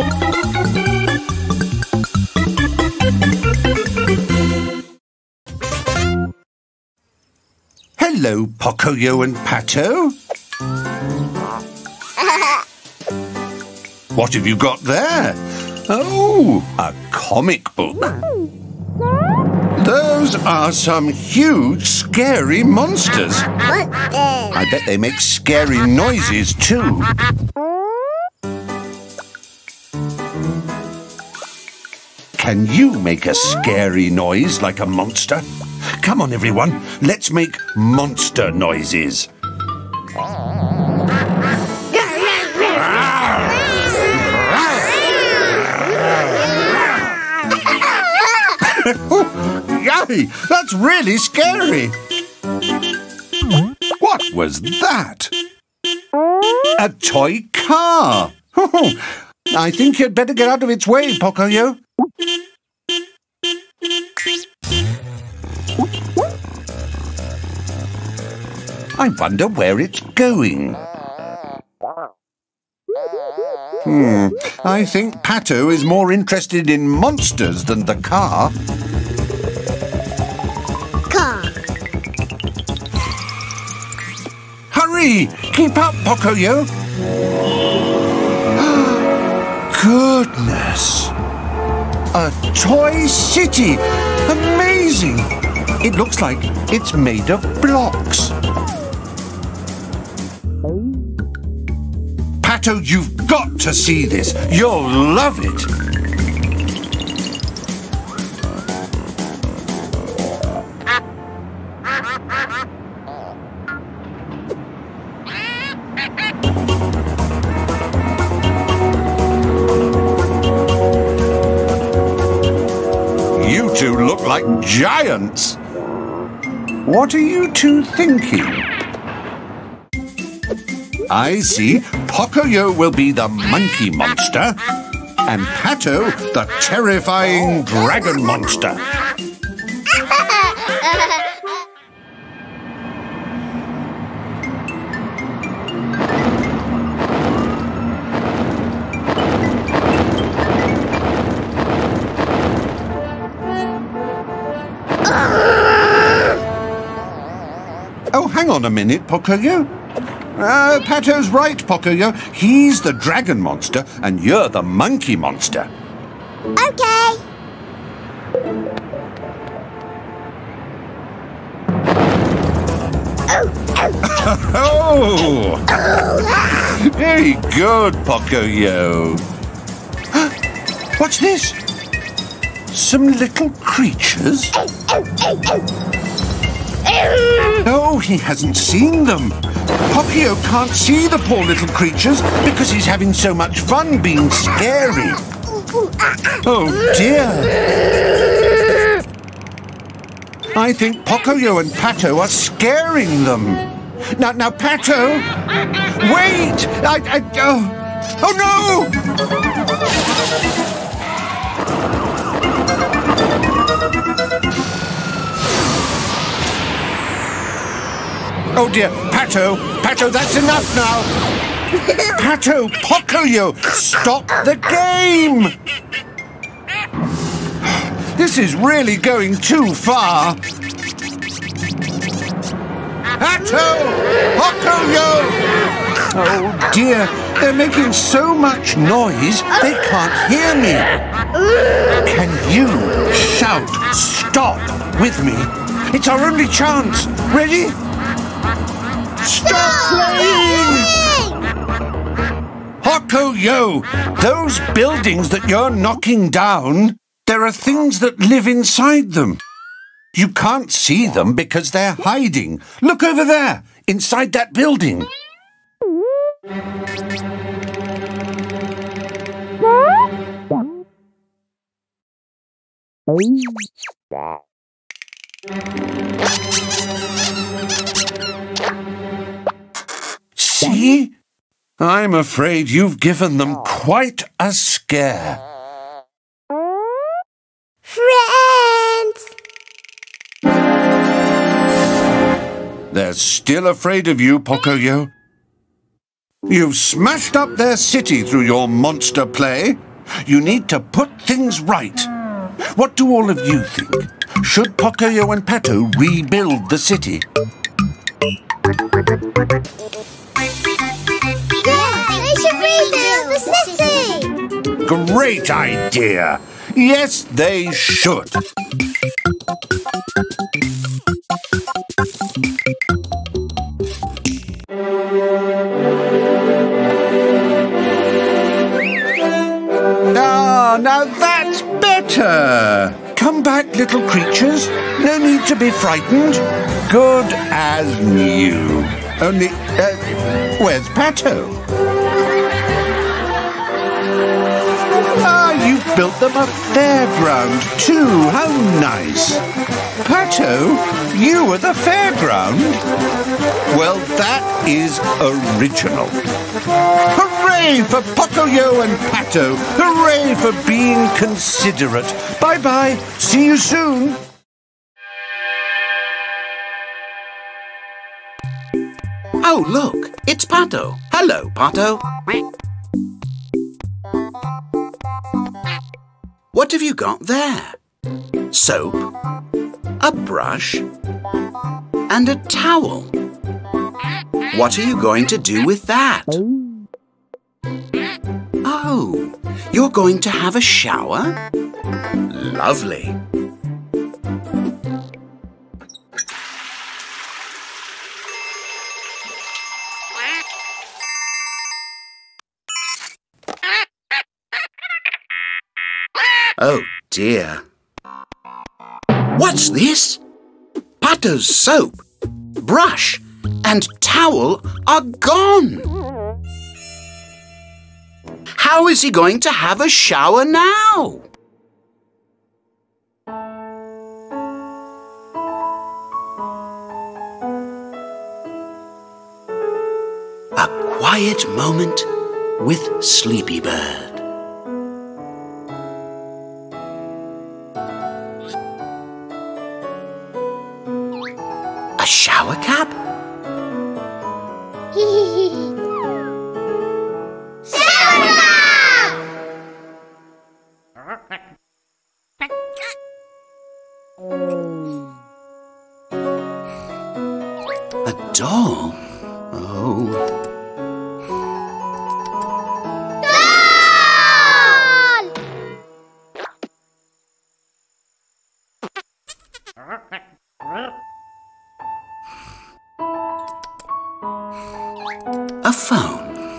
S4: Hello, Pocoyo and Pato. What have you got there? Oh, a comic book. Those are some huge, scary monsters. I bet they make scary noises too. Can you make a scary noise like a monster? Come on, everyone. Let's make monster noises. Yay! That's really scary. What was that? A toy car. I think you'd better get out of its way, Pocoyo. I wonder where it's going. I think Pato is more interested in monsters than the car.
S2: Car.
S4: Hurry! Keep up, Pocoyo! Goodness! A toy city! Amazing! It looks like it's made of blocks. Pato, you've got to see this. You'll love it. You two look like giants. What are you two thinking? I see. Pocoyo will be the monkey monster, and Pato the terrifying dragon monster. Oh, hang on a minute, Pocoyo. Pato's right, Pocoyo. He's the dragon monster, and you're the monkey monster.
S2: Okay.
S4: Oh! Very good, Pocoyo. What's this? Some little creatures? Oh, he hasn't seen them. Pocoyo can't see the poor little creatures because he's having so much fun being scary. Oh, dear. I think Pocoyo and Pato are scaring them. Now, Pato! Wait! Oh no! Oh dear, Pato, that's enough now! Pato, Pocoyo, stop the game! This is really going too far. Pato! Pocoyo! Oh dear, they're making so much noise they can't hear me. Can you shout stop with me? It's our only chance. Ready? Stop playing! Pocoyo, those buildings that you're knocking down, there are things that live inside them. You can't see them because they're hiding. Look over there, inside that building. See? I'm afraid you've given them quite a scare.
S2: Friends!
S4: They're still afraid of you, Pocoyo. You've smashed up their city through your monster play. You need to put things right. What do all of you think? Should Pocoyo and Pato rebuild the city?
S2: Yes, they should rebuild the city!
S4: Great idea! Yes, they should. Now that's better. Come back, little creatures. No need to be frightened. Good as new. Only, where's Pato? You've built them a fairground too. How nice. Pato, you at the fairground? Well, that is original. Hooray for Pocoyo and Pato. Hooray for being considerate. Bye-bye. See you soon.
S1: Oh, look, it's Pato. Hello, Pato. What have you got there? Soap, a brush, and a towel. What are you going to do with that? Oh, you're going to have a shower? Lovely. Oh dear. What's this? Pato's soap, brush, and towel are gone. How is he going to have a shower now? A quiet moment with Sleepy Bird. A shower cap?
S2: Shower cap!
S1: A doll? Oh. A phone.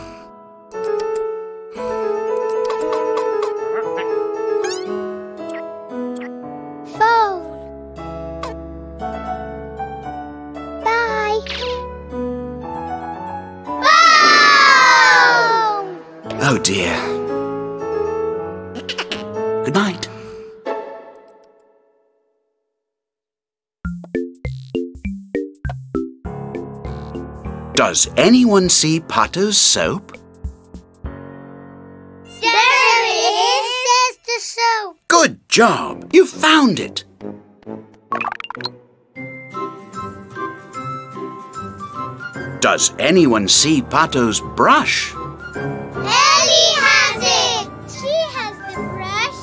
S2: Phone. Bye. Phone!
S1: Oh dear. Good night. Does anyone see Pato's soap?
S2: There it is! There's the soap!
S1: Good job! You found it! Does anyone see Pato's brush?
S2: Ellie has it! She has the brush.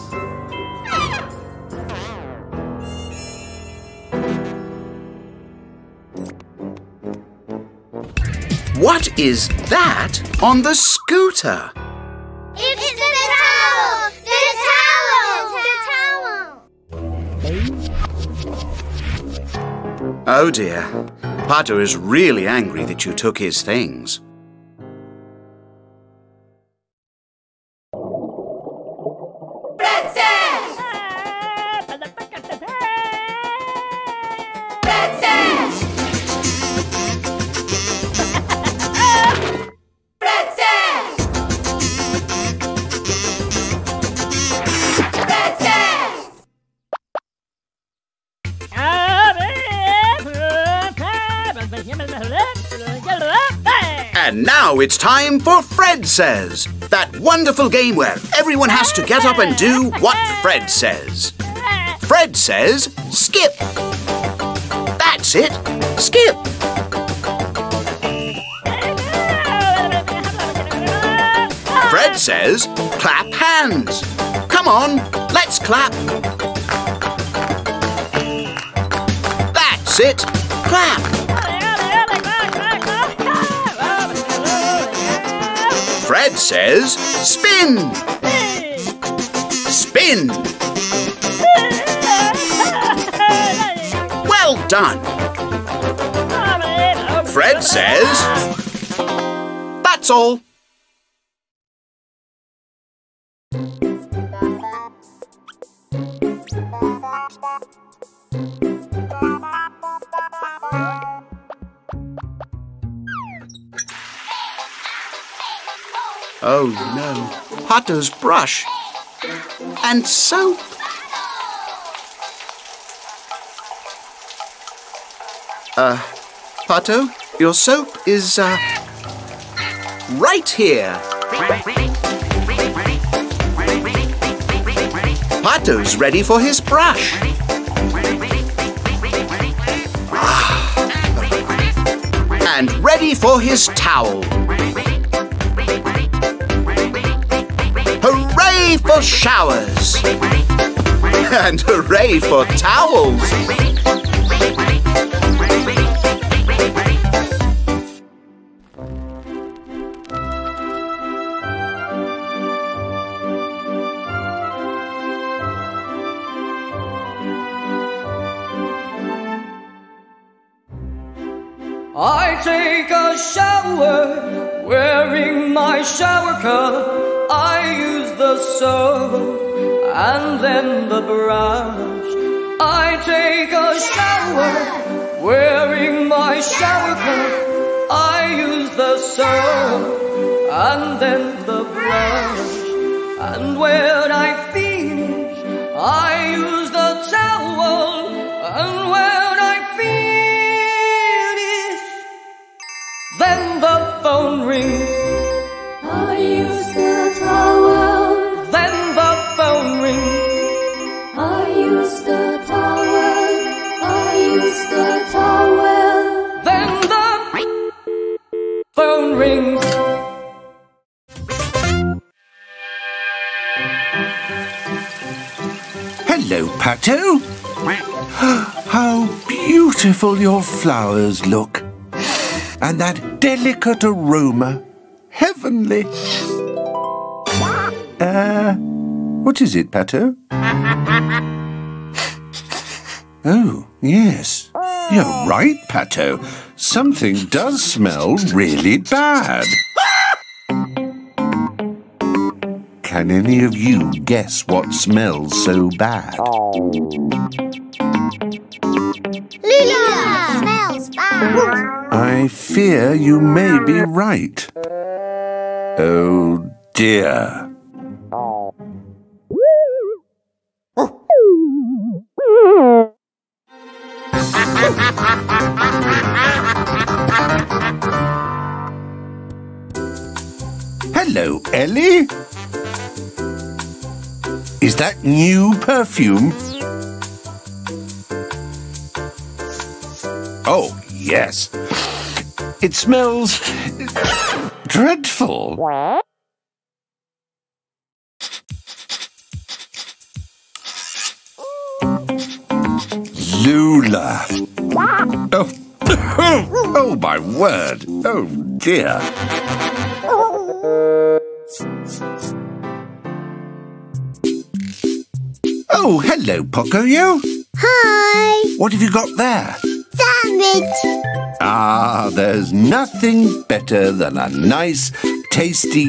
S1: What is that on the scooter?
S2: It's the towel! The towel!
S1: Oh dear. Pato is really angry that you took his things. And now it's time for Fred Says, that wonderful game where everyone has to get up and do what Fred says. Fred says, skip. That's it, skip. Fred says, clap hands. Come on, let's clap. That's it, clap. Fred says, spin. Spin. Well done. Fred says, that's all. Oh no, Pato's brush and soap. Pato, your soap is right here. Pato's ready for his brush. And ready for his towel. Hooray for showers! And hooray for towels!
S10: I take a shower wearing my shower cap. I use the soap and then the brush. I take a shower wearing my shower cap. I use the soap and then the brush. And when I finish, I use the towel. And when I finish, then the phone rings.
S6: I use the towel.
S10: Then the phone rings.
S6: I use the towel. I use the towel.
S10: Then the phone rings.
S4: Hello, Pato. How beautiful your flowers look. And that delicate aroma. Heavenly. What is it, Pato? Oh, yes. You're right, Pato. Something does smell really bad. Can any of you guess what smells so bad?
S2: Lula smells bad.
S4: I fear you may be right. Oh, dear. hello, Ellie. Is that new perfume? Oh, yes. It smells dreadful. Lula. Oh. Oh, my word. Oh, dear. Oh, hello, Pocoyo.
S2: Hi.
S4: What have you got there?
S2: Sandwich.
S4: Ah, there's nothing better than a nice, tasty...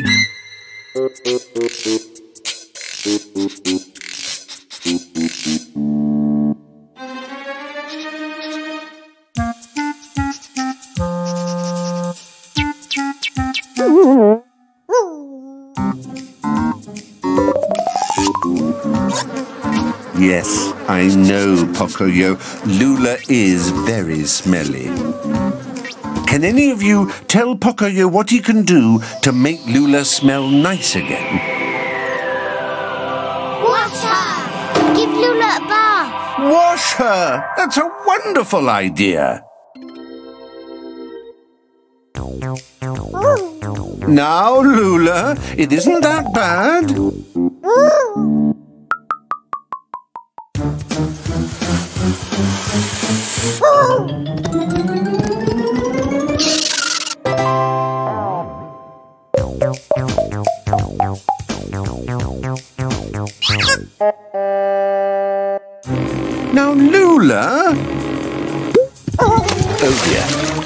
S4: Yes, I know, Pocoyo. Lula is very smelly. Can any of you tell Pocoyo what he can do to make Lula smell nice again?
S2: Wash her. Give Lula a bath.
S4: Wash her! That's a wonderful idea. Now, Lula, it isn't that bad. Now, Lula... Oh, dear.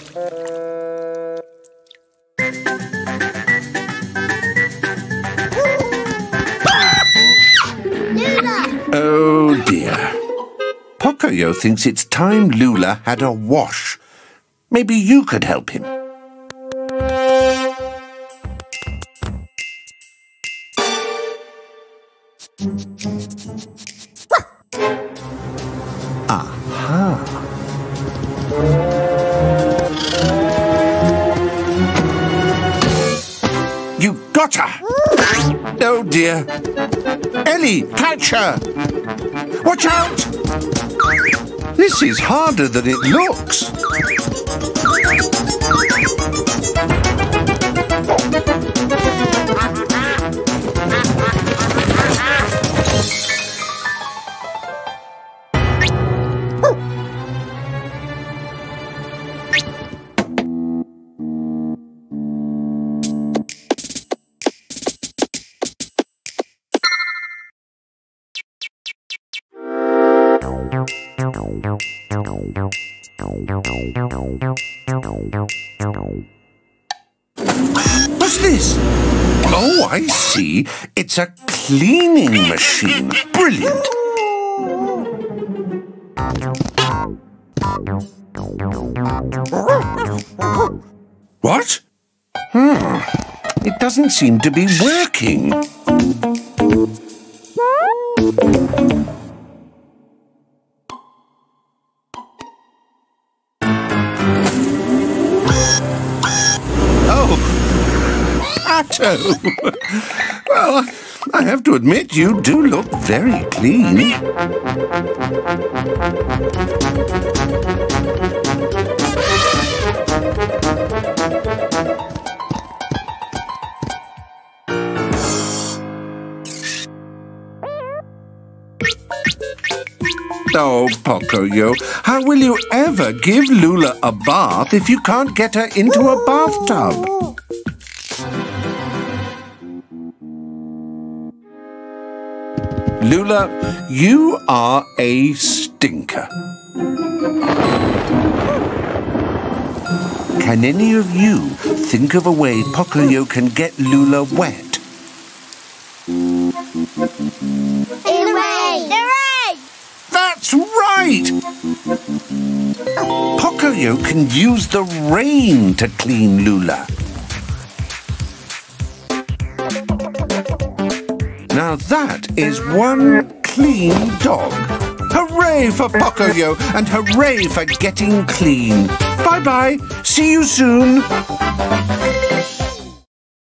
S4: Oh, dear. Pocoyo thinks it's time Lula had a wash. Maybe you could help him. Aha. You got her! Oh, dear. Ellie, catch her! Watch out! This is harder than it looks. What's this? Oh, I see. It's a cleaning machine. Brilliant. What? It doesn't seem to be working. Well, I have to admit, you do look very clean. Oh, Pocoyo, how will you ever give Lula a bath if you can't get her into a bathtub? Lula, you are a stinker. Can any of you think of a way Pocoyo can get Lula wet?
S2: Hooray! Hooray!
S4: That's right! Pocoyo can use the rain to clean Lula. Now that is one clean dog. Hooray for Pocoyo and hooray for getting clean. Bye-bye. See you soon.